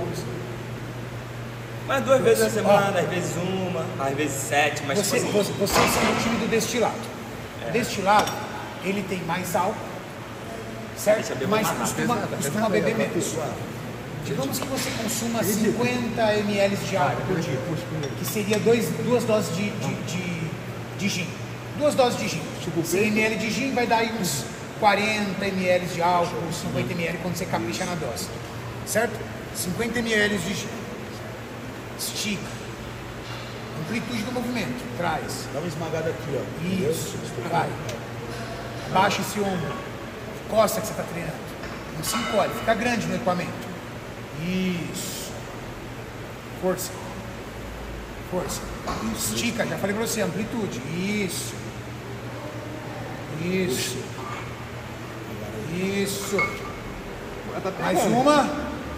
Mas 2 vezes na semana, às vezes 1, às vezes 7, mas Vocês tipo assim... são o time do destilado. Destilado, ele tem mais álcool, certo? Deixa eu beber Mas mais costuma beber menos. Digamos que você consuma 50 ml de álcool por dia, que seria duas doses de gin. 2 doses de gin. 100 ml de gin vai dar aí uns 40 ml de álcool, 50 ml quando você capricha na dose. Certo? 50 ml de gin. Estica. Amplitude do movimento. Traz. Dá uma esmagada aqui, ó. Isso. Vai. Baixa esse ombro. Costa que você está treinando. Não se encolhe. Fica grande no equipamento. Isso. Força. Força. Estica, já falei pra você, amplitude. Isso. Isso. Isso. Mais uma.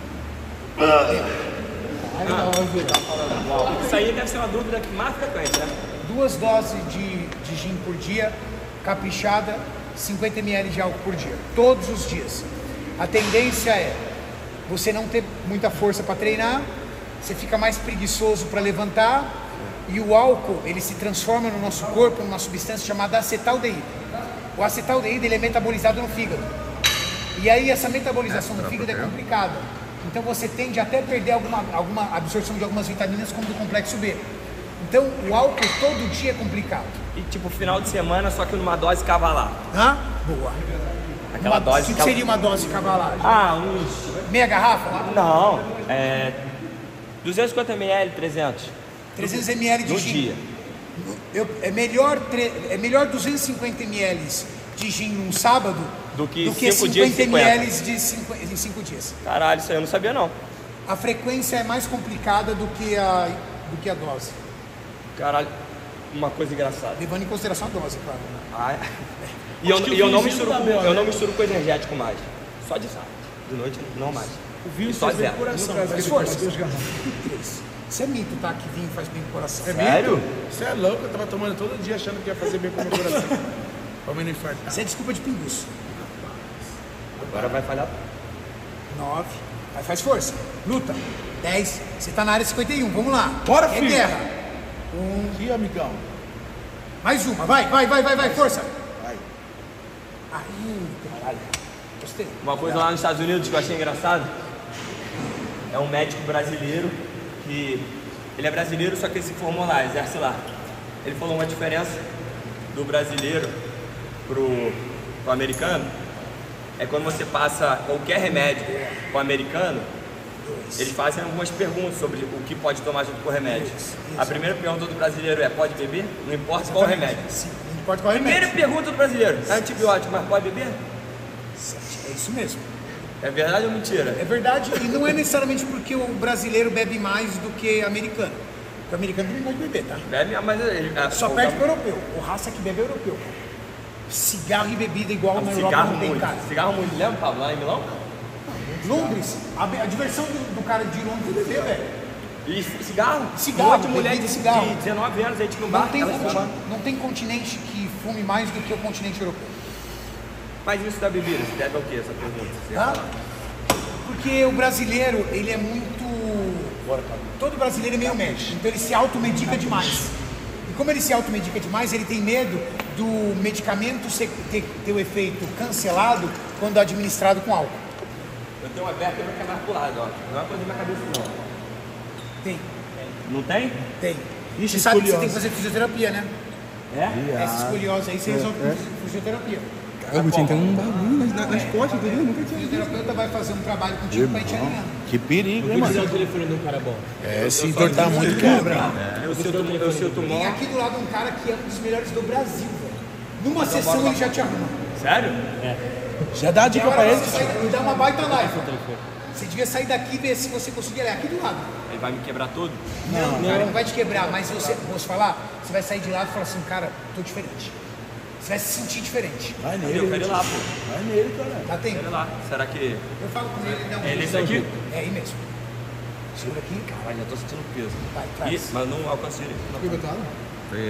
Isso aí deve ser uma dúvida que mais frequente, né? 2 doses de gin por dia, caprichada, 50 ml de álcool por dia. Todos os dias. A tendência é você não ter muita força para treinar, você fica mais preguiçoso para levantar e o álcool ele se transforma no nosso corpo numa substância chamada acetaldeído. O acetaldeído ele é metabolizado no fígado e aí essa metabolização no fígado é complicada. Então você tende até a perder alguma absorção de algumas vitaminas como do complexo B. Então o álcool todo dia é complicado. E tipo final de semana só que numa dose cavalar. Hã? Boa. Aquela dose. O que seria uma dose de cavalagem? Uns. Meia garrafa? Não, 250 ml, 300. 300 ml de no gin. dia. É melhor 250 ml de gin num sábado Do que 50 5 dias de 50. ml em 5 dias. Caralho, isso aí eu não sabia não. A frequência é mais complicada do que a dose. Caralho, uma coisa engraçada. Levando em consideração a dose, claro. E eu não vinho misturo tá com, bom, eu né? não misturo com energético mais. Só de sábado. De noite não mais. O vinho Só faz bem zero. pro coração. Faz força. Isso é mito, tá? Que vinho faz bem pro coração. Sério? Você é louco, eu tava tomando todo dia achando que ia fazer bem pro meu coração. Pra mim não infartar. Isso é desculpa de pinguço. Agora vai falhar. 9. Aí faz força. Luta. 10. Você tá na área 51. Vamos lá. Bora, É filho. guerra. Aqui, amigão. Mais uma. Vai. Força. Vai. Aí, caralho. Gostei. Uma coisa lá nos Estados Unidos que eu achei engraçado. É um médico brasileiro que... Ele é brasileiro, só que ele se formou lá, exerce lá. Ele falou uma diferença do brasileiro pro americano. É quando você passa qualquer remédio pro americano, eles fazem algumas perguntas sobre o que pode tomar junto com o remédio. A primeira pergunta do brasileiro é: pode beber? Não importa qual remédio. Sim, não importa qual remédio. Primeira pergunta do brasileiro: é antibiótico, mas pode beber? É isso mesmo. É verdade ou mentira? É verdade, e não é necessariamente porque o brasileiro bebe mais do que o americano. Porque o americano também pode beber, tá? Bebe, mas ele... Só perde pro europeu. O raça que bebe é europeu. Cigarro e bebida igual na Europa Cigarro não tem, muito. cara. Cigarro muito. Lembra, Pablo, lá em Milão? Londres, a diversão do cara de Londres é beber, velho. E cigarro? Cigarro, Um monte de mulher bebida de, e cigarro. de 19 anos, a gente no bar, elas fumando. Não tem continente que fume mais do que o continente europeu. Mas isso da bebida, você deve ao quê, essa pergunta? Você ia Tá? falar. Porque o brasileiro, ele é muito... Todo brasileiro é meio médico, então ele se automedica demais. E como ele se automedica demais, ele tem medo do medicamento ter o efeito cancelado quando administrado com álcool. Eu tenho uma verga que vai quebrar pro lado, ó. Não é uma coisa na minha cabeça, não. Tem, Não tem? tem. Ixi, Você sabe que você escoliose. tem que fazer fisioterapia, né? É? Essa escoliose aí você resolve com fisioterapia. Eu vou tem um bagulho nas costas, entendeu? Nunca O tinha visto. fisioterapeuta vai fazer um trabalho contigo pra ir te alinhando. Que perigo, hein, mano? o telefone de um cara bom. É, se entortar muito, quebra. Eu sinto Tem mó. aqui do lado um cara que é um dos melhores do Brasil, velho. Numa sessão ele já te arruma. Sério? Já dá a dica pra ele. Me dá uma baita live. Você devia sair daqui e ver se você conseguir. É aqui do lado. Ele vai me quebrar todo? Não, cara, não vai te quebrar, mas você, posso falar? Você vai sair de lá e falar assim, cara, tô diferente. Você vai se sentir diferente. Vai Eu nele. quero ir lá, pô. Vai nele, cara. Tá tempo? Quero ir lá. Será que... Eu falo com ele, não. É nesse aqui? É aí mesmo. Segura aqui, cara. Caralho, já tô sentindo peso. Vai, Ih, traz. mas não alcancei ele. Peguei.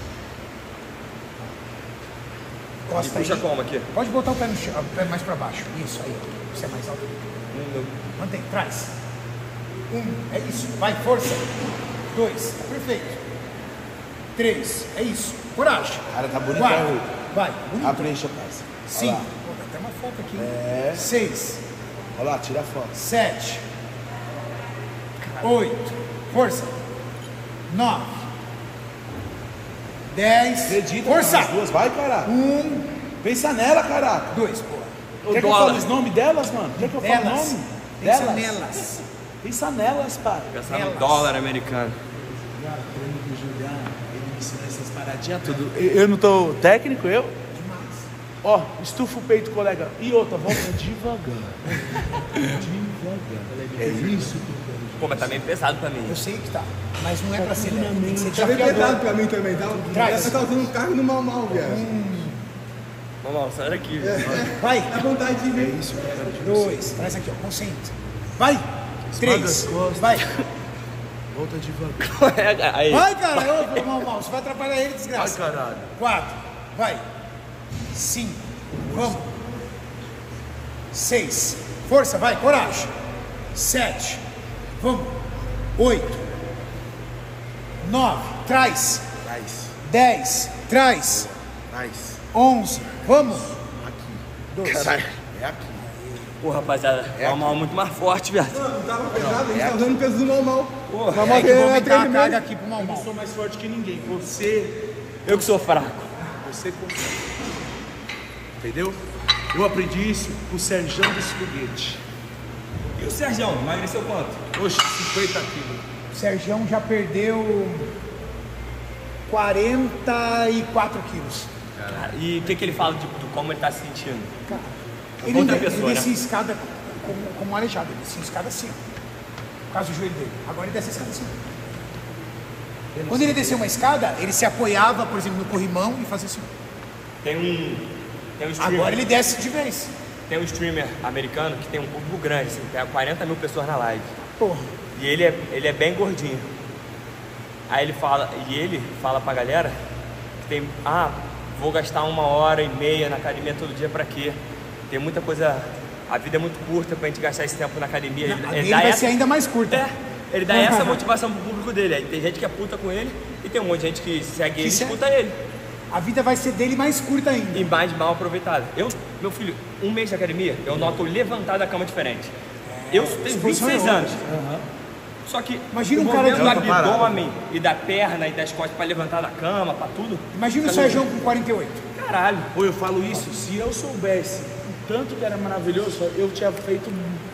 Costa E puxa aí. como aqui? Pode botar o pé no chão, o pé mais pra baixo. Isso aí. Você é mais alto. Mantém, traz. É isso. Vai, força. 2, perfeito. 3, é isso. Coragem. Cara, tá bonito, 4, hein, vai. Bonito. A prencha, parça. 5, Olha lá. tem até uma foto aqui. É. 6, Olha lá, tira a foto. 7, 8, força. 9, 10, Acredita, força. nas duas. Vai, caraca. 1, Pensa nela, caraca. 2, porra. Quer que eu fale os nomes delas, mano? Quer que eu fale o Delas. nome? Pensa Delas? nelas. Pensa nelas, pai. Pensar no dólar americano. O Juliano, ele me ensina essas paradinhas tudo. Eu não tô técnico, eu? Ó, estufa o peito, colega. E outra, volta devagar. Devagar. É isso? Pô, mas tá meio pesado pra mim. Eu sei que tá, mas não é pra ser leve, tem que ser Tá bem pesado desafiador. pra mim também, tá? Traz. Você tá usando um carro no mal, viado. Vamos, sai daqui. Vai. Dá vontade de ver. 2, traz aqui, ó, concentra. Vai. 3, as costas. vai. Volta devagar. Aí. Vai, cara. Ô, mal, você vai atrapalhar ele, desgraça. Ai, caralho. 4, vai. 5, vamos. 6, força, vai, coragem. 7, vamos. 8, 9, traz. 10, traz. 11, vamos. 12. É aqui. Pô, rapaziada, é uma mão muito mais forte, viado. Não tava pesado, a gente tá usando o peso do mal. Porra, É que eu vou aumentar a treinamento. carga aqui pro mal. Eu não sou mais forte que ninguém. Você eu que sou fraco. consegue. Entendeu? Eu aprendi isso com o Serjão desse foguete. E o Sérgio, emagreceu quanto? Oxe, 50 quilos. O Sergião já perdeu 44 quilos. Cara, e o que ele fala de como ele tá se sentindo? Cara, Outra ele pessoa, descia escada como um aleijado, ele descia escada assim, ó, por causa do joelho dele. Agora ele desce a escada assim. Quando ele desceu uma escada, ele se apoiava, por exemplo, no corrimão e fazia assim. Tem um streamer, Agora ele desce de vez. tem um streamer americano que tem um público grande, assim, tem 40 mil pessoas na live. Porra. E ele é bem gordinho. Aí ele fala pra galera que tem, vou gastar 1h30 na academia todo dia pra quê? Tem muita coisa, a vida é muito curta pra gente gastar esse tempo na academia. Ele vai ser ainda mais curta. Ele dá essa motivação pro público dele. Aí tem gente que é puta com ele e tem um monte de gente que segue ele e escuta ele. A vida vai ser dele mais curta ainda. E mais mal aproveitada. Meu filho, um mês de academia, eu noto levantar da cama diferente. Eu tenho 26 anos. Só que Imagina o um cara movimento de do abdômen e da perna e das costas pra levantar da cama, pra tudo. Imagina o Tá Sergião louco. com 48. Caralho. Pô, eu falo isso, se eu soubesse o tanto que era maravilhoso, eu tinha feito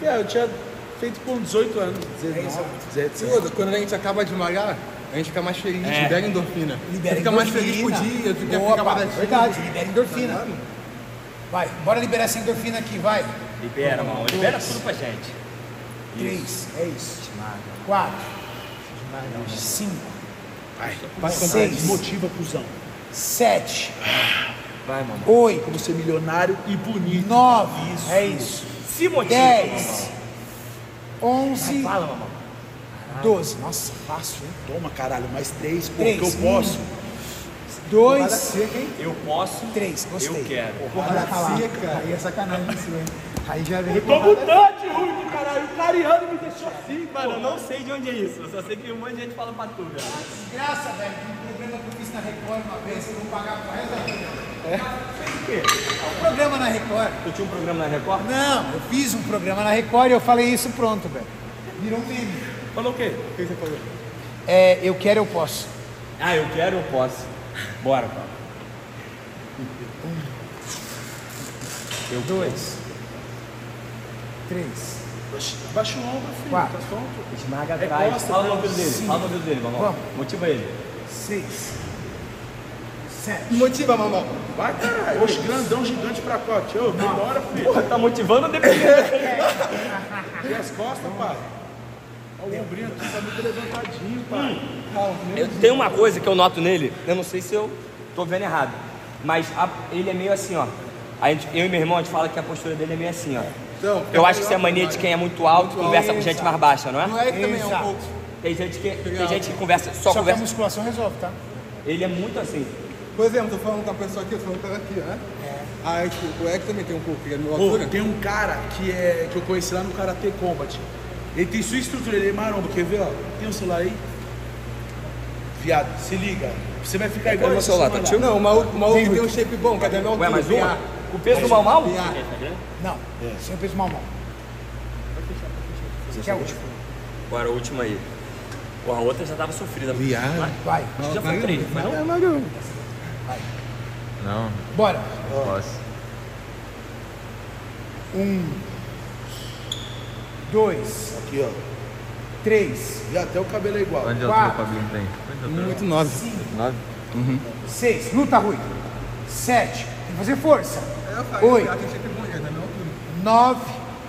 com 18 anos, 19, 17. Quando a gente acaba de malhar, a gente fica mais feliz, libera endorfina. Libera Você fica mais feliz por dia, tu quer Boa, ficar pá, mais verdade, libera endorfina. Vai, bora liberar essa endorfina aqui, vai. Libera, mano. Libera tudo pra gente. 3, é isso. 4, 5, Vai, 6, desmotiva, cuzão. 7, Vai, mamãe. 8, Como ser milionário e bonito. 9, é isso. Se motiva. 10, 11, Fala, mamãe. 12. Nossa, fácil, hein? Toma, caralho, mais 3, pô, 3, que eu posso. 2, Eu posso. 3, gostei. Eu quero. Porra, aí é sacanagem isso, hein? Aí já veio. Tô mutante, ruim, caralho. O Cariano me deixou assim, Mano, eu não sei de onde é isso. Eu só sei que um monte de gente fala pra tu, velho. Graça, velho, um programa que eu fiz na Record uma vez, que eu vou pagar pro resto da vida. Fez o quê? Um programa na Record. Tu tinha um programa na Record? Não, eu fiz um programa na Record e eu falei isso, pronto, velho. Virou um meme. Falou o quê? O que você falou? Eu quero, eu posso. Ah, eu quero, eu posso. Bora, pá. 2, 3, Oxi, baixa o ombro, filho. 4, Tá tonto. Esmaga atrás. costa, Fala no né? ouvido dele. Sim. Fala no ouvido dele, vamos. Vamos. Motiva ele. 6, 7, Motiva, mamão. Vai, caralho. Oxe, grandão, gigante pra cote. Ô, bora, filho. Porra, tá motivando ou dependendo? E as costas, pai. Olha o ombrinho, tu tá muito levantadinho, pai. Tem uma coisa que eu noto nele, eu não sei se eu tô vendo errado, mas ele é meio assim, ó. Eu e meu irmão, a gente fala que a postura dele é meio assim, ó. Então, Eu acho que isso é mania de quem é muito alto e conversa com gente mais baixa, não é? não é que também é um Exato. pouco. Tem gente que conversa, só Só que a conversa. musculação resolve, tá? Ele é muito assim. Por exemplo, tô falando com a pessoa aqui, eu tô falando com ela aqui, né? Aí, tipo, o Eric também tem um pouco, ele é meu Pô, altura. tem um cara que eu conheci lá no Karate Combat. Ele tem sua estrutura, ele é maromba. Quer ver, ó? Tem um celular aí? Viado, se liga. Você vai ficar igual meu esse celular, tá tio? Não, o maluco tem um shape bom, cadê meu altura? Ué, mas VA. o peso do mal? Não, sem o peso mal. Esse aqui é o último. Agora a última aí. Pô, a outra já tava sofrida. Viado. Vai. Acho que já foi 3, não foi não? É, Magão. Não, Bora. posso. 1, 2, Aqui, ó. 3, E até o cabelo é igual. Quanto de Quatro. altura o Fabinho tem? Quanto de altura? Muito 9. 9? 6. Luta, Rui. 7. Tem que fazer força. Eu falei, 8, a gente sempre bonita, na minha altura. 9,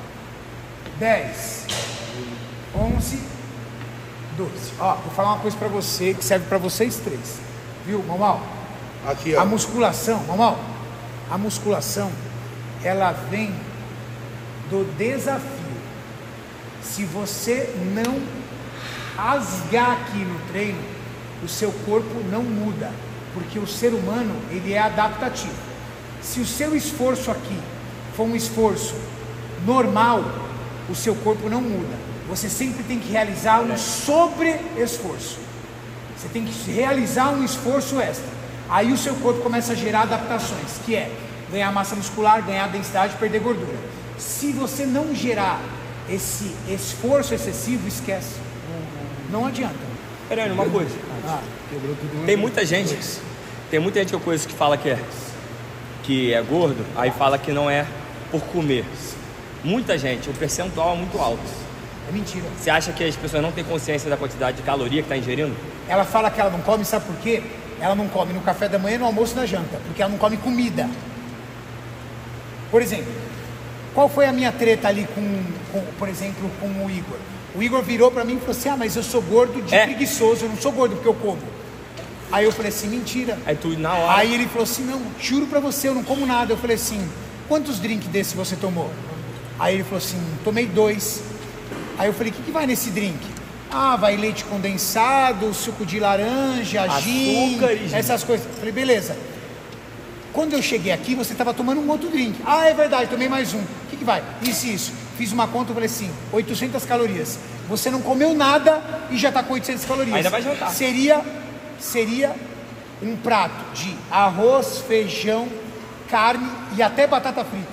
10, 11, 12. Ó, vou falar uma coisa pra você que serve pra vocês três. Viu, Mamal? Aqui, A ó. musculação, Mamal, a musculação, ela vem do desafio. Se você não rasgar aqui no treino, o seu corpo não muda, porque o ser humano, ele é adaptativo. Se o seu esforço aqui for um esforço normal, o seu corpo não muda. Você sempre tem que realizar um sobre-esforço. Você tem que realizar um esforço extra. Aí o seu corpo começa a gerar adaptações, que é ganhar massa muscular, ganhar densidade, perder gordura. Se você não gerar esse esforço excessivo, esquece. Não adianta. Peraí, uma coisa. Tem muita gente que eu conheço que fala que é gordo, aí fala que não é por comer. Muita gente, o percentual é muito alto. É mentira. Você acha que as pessoas não têm consciência da quantidade de caloria que está ingerindo? Ela fala que ela não come, sabe por quê? Ela não come no café da manhã, no almoço e na janta, porque ela não come comida. Por exemplo, qual foi a minha treta ali por exemplo, com o Igor? O Igor virou pra mim e falou assim, mas eu sou gordo de preguiçoso, eu não sou gordo porque eu como. Aí eu falei assim, mentira. Aí tu na hora... Aí ele falou assim, não, juro pra você, eu não como nada. Eu falei assim, quantos drinks desses você tomou? Aí ele falou assim, tomei 2. Aí eu falei, o que vai nesse drink? Ah, vai leite condensado, suco de laranja, gin, Açúcares. essas coisas. Eu falei, beleza. Quando eu cheguei aqui, você estava tomando um outro drink. Ah, é verdade, tomei mais um. O que vai? Isso e isso. Fiz uma conta, eu falei assim, 800 calorias. Você não comeu nada e já está com 800 calorias. Ainda vai jantar. Seria um prato de arroz, feijão, carne e até batata frita.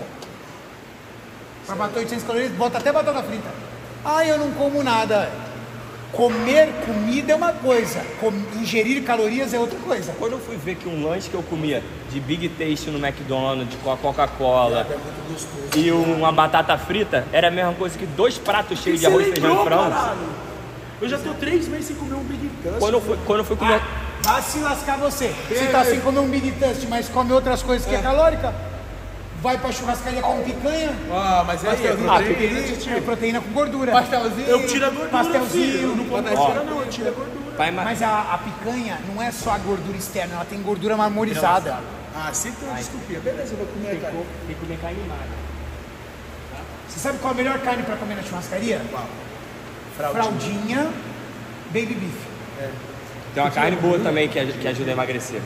Para bater 800 calorias, bota até batata frita. Ah, eu não como nada. Comer comida é uma coisa, ingerir calorias é outra coisa. Quando eu fui ver que um lanche que eu comia de Big Taste no McDonald's com a Coca-Cola e uma batata frita era a mesma coisa que 2 pratos cheios de arroz, feijão e frango. Eu já tô 3 meses sem comer um Big Touch. Quando eu fui comer... Vai se lascar você. Você tá sem comer um Big Tust, mas come outras coisas que é calórica. Vai pra churrascaria com picanha. Ah, mas é É proteína com gordura. pastelzinho. Eu tiro a gordura, Pastelzinho. filho. Eu não como gordura, não. Eu tiro a gordura. Mas a picanha não é só a gordura externa, ela tem gordura marmorizada. Ah, sempre tem uma desculpinha. Beleza, eu vou comer a carne. Tem que comer carne magra. Você sabe qual é a melhor carne pra comer na churrascaria? Fraldinha, baby beef. Tem uma carne boa também que ajuda a emagrecer.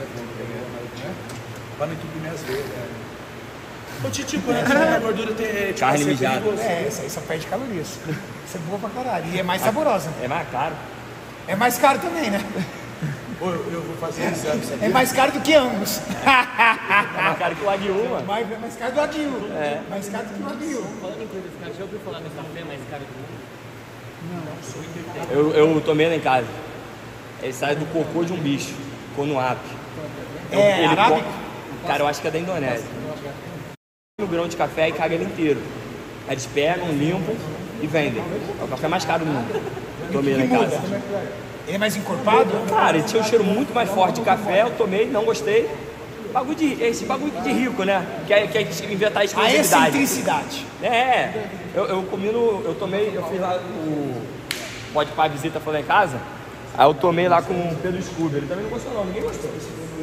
Pra não entupir minhas veias. Ô, Titio, quando a gente come a gordura tem... Carne mijada. Essa aí só perde calorias. Isso é boa pra caralho. E é mais saborosa. É mais caro. É mais caro também, né? Eu vou fazer um exame, sabia? É mais caro do que ambos. É mais caro que o Wagyu, mano. É mais caro do Wagyu. É. Mais caro do que o Wagyu. Falando em coisa de caro, já ouviu falar nesse café mais caro do mundo? Eu tomei lá em casa. Ele sai do cocô de um bicho, conuap. É arábico? Cara, eu acho que é da Indonésia. Um grão de café e caga ele inteiro. Aí eles pegam, limpam e vendem. É o café mais caro do mundo. Tomei lá em casa. Ele é mais encorpado? Cara, ele tinha um cheiro muito mais forte de café, eu tomei, não gostei. Esse bagulho de rico, né? Quer inventar A exclusividade. excentricidade. Eu tomei, eu fiz lá pode ir pra visita foi lá em casa. Aí eu tomei lá com o Pedro Scooby. Ele também não gostou não, ninguém gostou.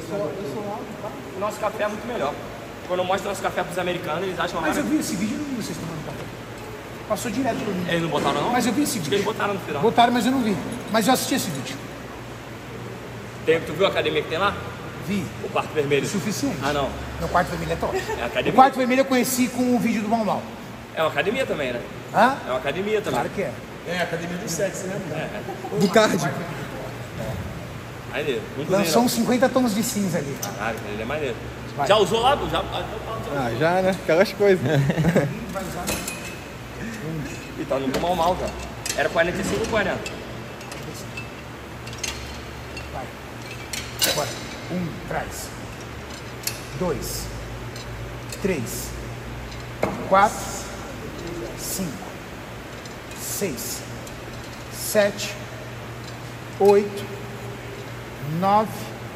O nosso café é muito melhor. Quando eu mostro nosso café pros americanos, eles acham Mas eu vi esse vídeo e não vi vocês tomando café. Passou direto por mim. Eles não botaram não? Mas eu vi esse Acho que eles vídeo. botaram no final. Botaram, mas eu não vi. Mas eu assisti esse vídeo. Tu viu a academia que tem lá? Vi. O quarto vermelho. O suficiente. Ah, não. Meu quarto vermelho é top. É a academia. O quarto vermelho eu conheci com o vídeo do Mal Mal. É uma academia também, né? Hã? É uma academia também. Claro que é. É, academia do sexo, né, mano? Do card. Maneiro. Muito Lançou maneiro. uns 50 tons de cinza ali. Caralho, ele é maneiro. Já usou lá? Já? Ah, já, né? Aquelas coisas. E tá no mal, cara. Era 45 ou 40? Vai. Agora. 1, traz. 2, 3, 4, 5, 6, 7, 8, 9,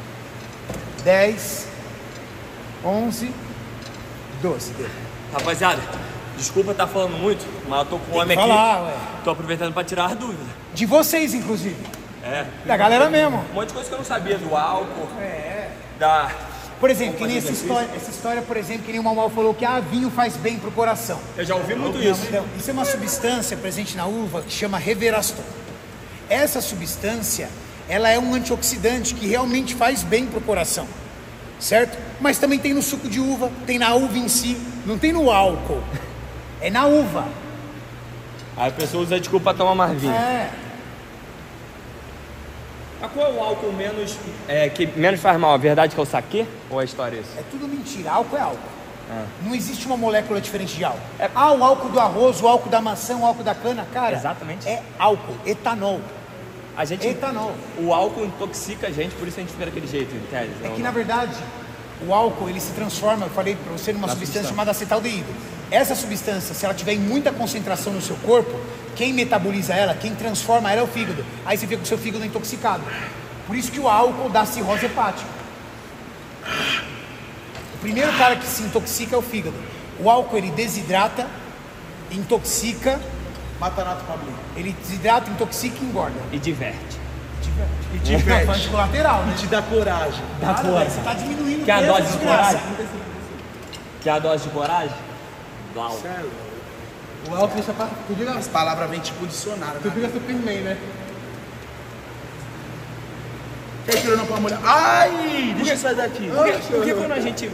10, 11, 12. Rapaziada, desculpa estar falando muito, mas eu tô com um homem Tem que falar, aqui. ué. Tô aproveitando pra tirar as dúvidas. De vocês, inclusive. É. Da galera mesmo. Um monte de coisa que eu não sabia do álcool. Da. Por exemplo, que nem essa história, por exemplo, que nem o Mamal falou que vinho faz bem pro coração. Eu já ouvi muito isso. Então, isso é uma substância presente na uva que chama Reveraston. Essa substância, ela é um antioxidante que realmente faz bem pro coração, certo? Mas também tem no suco de uva, tem na uva em si, não tem no álcool, é na uva. Aí a pessoa usa desculpa pra tomar mais vinho. É. Mas qual é o álcool que menos faz mal? A verdade que é o saquê? Ou a história isso? É tudo mentira, álcool é álcool. Não existe uma molécula diferente de álcool. O álcool do arroz, o álcool da maçã, o álcool da cana, cara. Exatamente. É álcool, etanol. A gente, Etanol. O álcool intoxica a gente, por isso a gente fica daquele jeito, entende? É que na verdade, o álcool ele se transforma, eu falei pra você, numa substância chamada acetaldeído. Essa substância, se ela tiver em muita concentração no seu corpo, quem metaboliza ela, quem transforma ela é o fígado. Aí você fica com o seu fígado intoxicado. Por isso que o álcool dá cirrose hepática. O primeiro cara que se intoxica é o fígado. O álcool ele desidrata, intoxica, Mata nato Pablinho. ele desidrata, intoxica e engorda. E diverte. E Não, diverte. faz colateral, né? Te dá coragem. Dá velho, você tá diminuindo Quer a peso, dose de desgraça. coragem? Quer a dose de coragem? Blau. O álcool deixa pra... Tu diga, As palavras vêm tipo dicionário. tu diga Superman, né? Quer que eu não pra mulher? Ai! Deixa eu sair daqui. Por que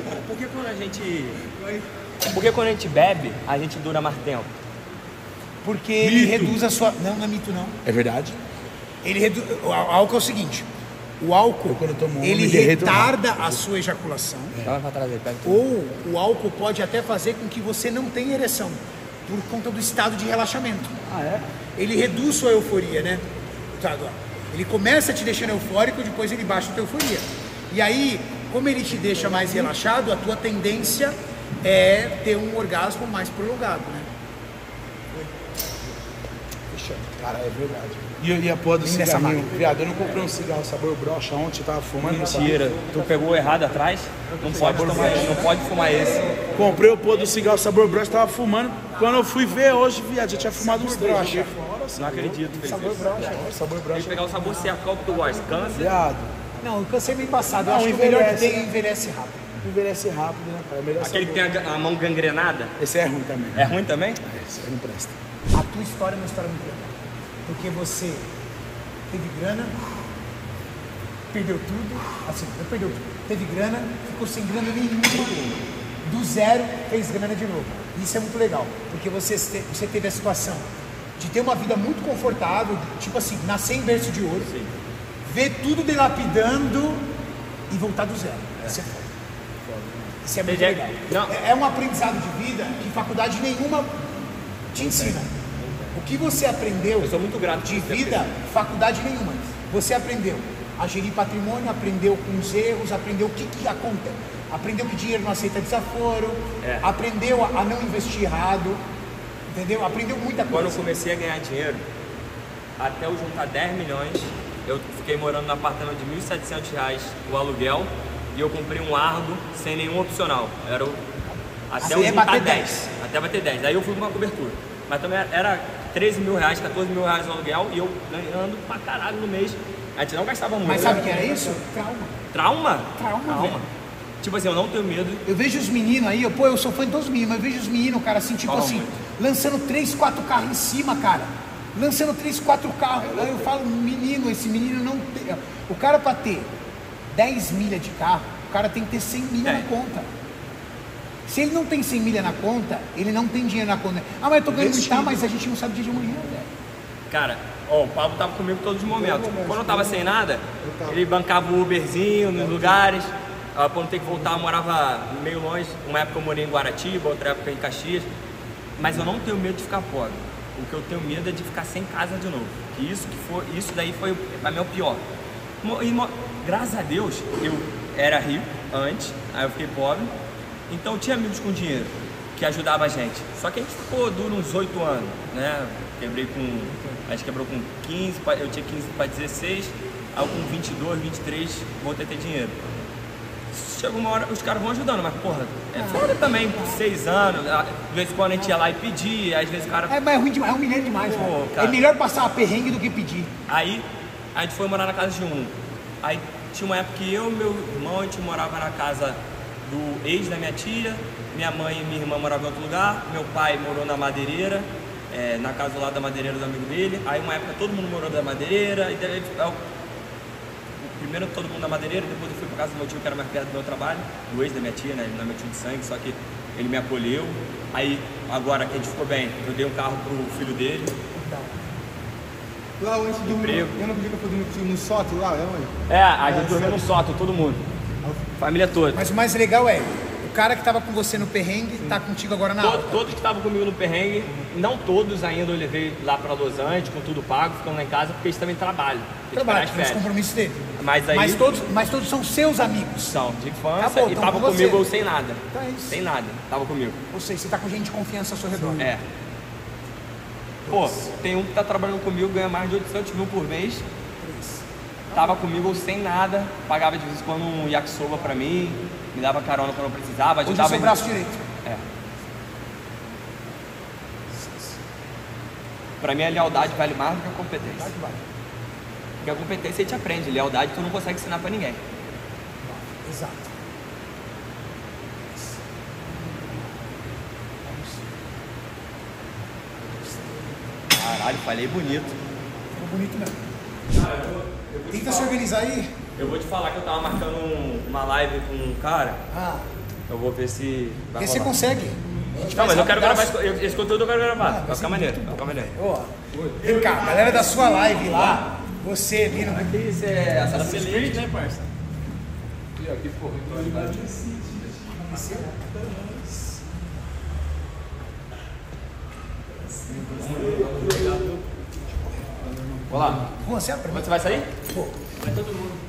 quando a gente bebe, a gente dura mais tempo? Porque ele reduz a sua... Não, não é mito não. É verdade? Ele reduz... O álcool é o seguinte. O álcool, quando eu tomo ele me derreto retarda a sua ejaculação. Vai pra trás aí, pega tudo. Ou o álcool pode até fazer com que você não tenha ereção. Por conta do estado de relaxamento. Ah, é? Ele reduz sua euforia, né? Tá, ele começa te deixando eufórico, depois ele baixa a tua euforia. E aí, como ele te deixa mais relaxado, a tua tendência é ter um orgasmo mais prolongado, né? Cara, é verdade. E a porra do Vem nessa cigarrinho? máquina. Viado, eu não comprei um cigarro sabor brocha ontem, eu tava fumando. Mentira. Tu pegou errado atrás? Não pode tomar, não pode fumar esse. Comprei o pôr do cigarro sabor brocha, tava fumando. Quando eu fui ver hoje, viado, já tinha fumado uns três. Joguei fora, Não acredito. Fez Sabor isso. brocha. sabor Tem brocha. que pegar o sabor certo. Qual que tu gosta? Câncer? Viado, Não, eu cansei meio passado. Eu Não, acho que o melhor que envelhece, tem é envelhece rápido. envelhece rápido, né, cara? É melhor Aquele que sabor. tem a mão gangrenada? Esse é ruim também. É ruim também? Esse aí não presta. A tua história é uma história muito legal. Porque você teve grana, perdeu tudo, assim, não perdeu tudo. Teve grana, ficou sem grana nenhuma, do zero, fez grana de novo. Isso é muito legal, porque você teve a situação de ter uma vida muito confortável, tipo assim, nascer em berço de ouro, ver tudo dilapidando e voltar do zero. Isso é foda. Isso é muito Entendi. legal. Não. É um aprendizado de vida que faculdade nenhuma te ensina. O que você aprendeu Eu sou muito grato de por você vida, faculdade nenhuma. Você aprendeu a gerir patrimônio, aprendeu com os erros, aprendeu o que acontece. Aprendeu que dinheiro não aceita desaforo, aprendeu a não investir errado, entendeu? Aprendeu muita Quando eu coisa. comecei a ganhar dinheiro, até eu juntar 10 milhões, eu fiquei morando num apartamento de R$ 1.700 o aluguel e eu comprei um Argo sem nenhum opcional. Era até eu Até juntar bater 10. Até bater 10. Daí eu fui com uma cobertura. Mas também era 13 mil reais, 14 mil reais o aluguel e eu ganhando pra caralho no mês. A gente não gastava muito. Mas sabe o que era isso? Trauma. Trauma? Trauma, velho. Tipo assim, eu não tenho medo. Eu vejo os meninos aí, eu sou fã de todos os meninos, mas eu vejo os meninos, cara, assim, tipo Falam assim, muito. lançando 3, 4 carros em cima, cara. Lançando 3, 4 carros. Aí eu falo, menino, esse menino não tem. O cara pra ter 10 milhas de carro, o cara tem que ter 100 milhas na conta. Se ele não tem 100 milhas na conta, ele não tem dinheiro na conta. Ah, mas eu tô ganhando muito, tá, mas a gente não sabe o dia de amanhã, velho. Cara, ó, o Pablo tava comigo todos os momentos. Quando eu tava sem nada, ele bancava o Uberzinho nos lugares. Quando tem que voltar, eu morava meio longe. Uma época eu morei em Guaratiba, outra época em Caxias. Mas eu não tenho medo de ficar pobre. O que eu tenho medo é de ficar sem casa de novo. Que isso daí foi pra mim o pior. Graças a Deus, eu era rico antes, aí eu fiquei pobre. Então eu tinha amigos com dinheiro que ajudavam a gente. Só que a gente ficou duro uns 8 anos, né? A gente quebrou com 15, eu tinha 15 para 16, aí eu com 22, 23 voltei a ter dinheiro. Chegou uma hora, os caras vão ajudando, mas porra, é foda também, 6 anos, de vez em quando a gente ia lá e pedia, às vezes o cara... Mas é ruim demais, é humilhante demais, cara. É melhor passar uma perrengue do que pedir. Aí a gente foi morar na casa de um. Aí tinha uma época que eu e meu irmão, a gente morava na casa do ex da minha tia, minha mãe e minha irmã moravam em outro lugar, meu pai morou na Madeireira, na casa do lado da Madeireira do amigo dele. Aí uma época todo mundo morou da Madeireira, e daí, primeiro todo mundo na Madeireira, depois eu fui pra casa do meu tio que era mais perto do meu trabalho, do ex da minha tia, né? Ele não é meu tio de sangue, só que ele me acolheu. Aí agora que a gente ficou bem, eu dei um carro pro filho dele. Lá antes do emprego. Eu não podia que eu fui dormir no sótão lá, é onde? A gente dormiu no sótão, todo mundo. Família toda. Mas o mais legal é, o cara que tava com você no perrengue, tá contigo agora na aula. Todos que estavam comigo no perrengue, não todos ainda eu levei lá pra Los Angeles, com tudo pago, ficando lá em casa, porque eles também trabalham. Trabalho, tem os compromissos dele. Mas aí... Mas todos são seus amigos. São, de infância, Acabou, e então tava com comigo você. sem nada. Então é isso. Sem nada, tava comigo. Ou seja, você tá com gente de confiança ao seu redor. É. Pô, tem um que tá trabalhando comigo, ganha mais de 800 mil por mês. Tava comigo sem nada, pagava de vez em quando um yakisoba pra mim, me dava carona quando eu precisava, Hoje é ajudava... seu braço direito. É. Pra mim a lealdade vale mais do que a competência. Porque a competência a gente aprende, lealdade tu não consegue ensinar pra ninguém. Exato. Caralho, falei bonito. Ficou bonito mesmo. Tenta se organizar aí. Eu vou te falar que eu tava marcando uma live com um cara. Eu vou ver se vai Vê se você rolar. consegue. Não, mas eu quero gravar esse conteúdo, eu quero gravar. Vai ficar maneiro, vai ficar maneiro. Ó, vem cá, galera da sua live lá, você ali no... Que isso é Assassin's Creed, né, parça? Olá. Pô, você é a Você vai sair? Pô, Vai todo mundo.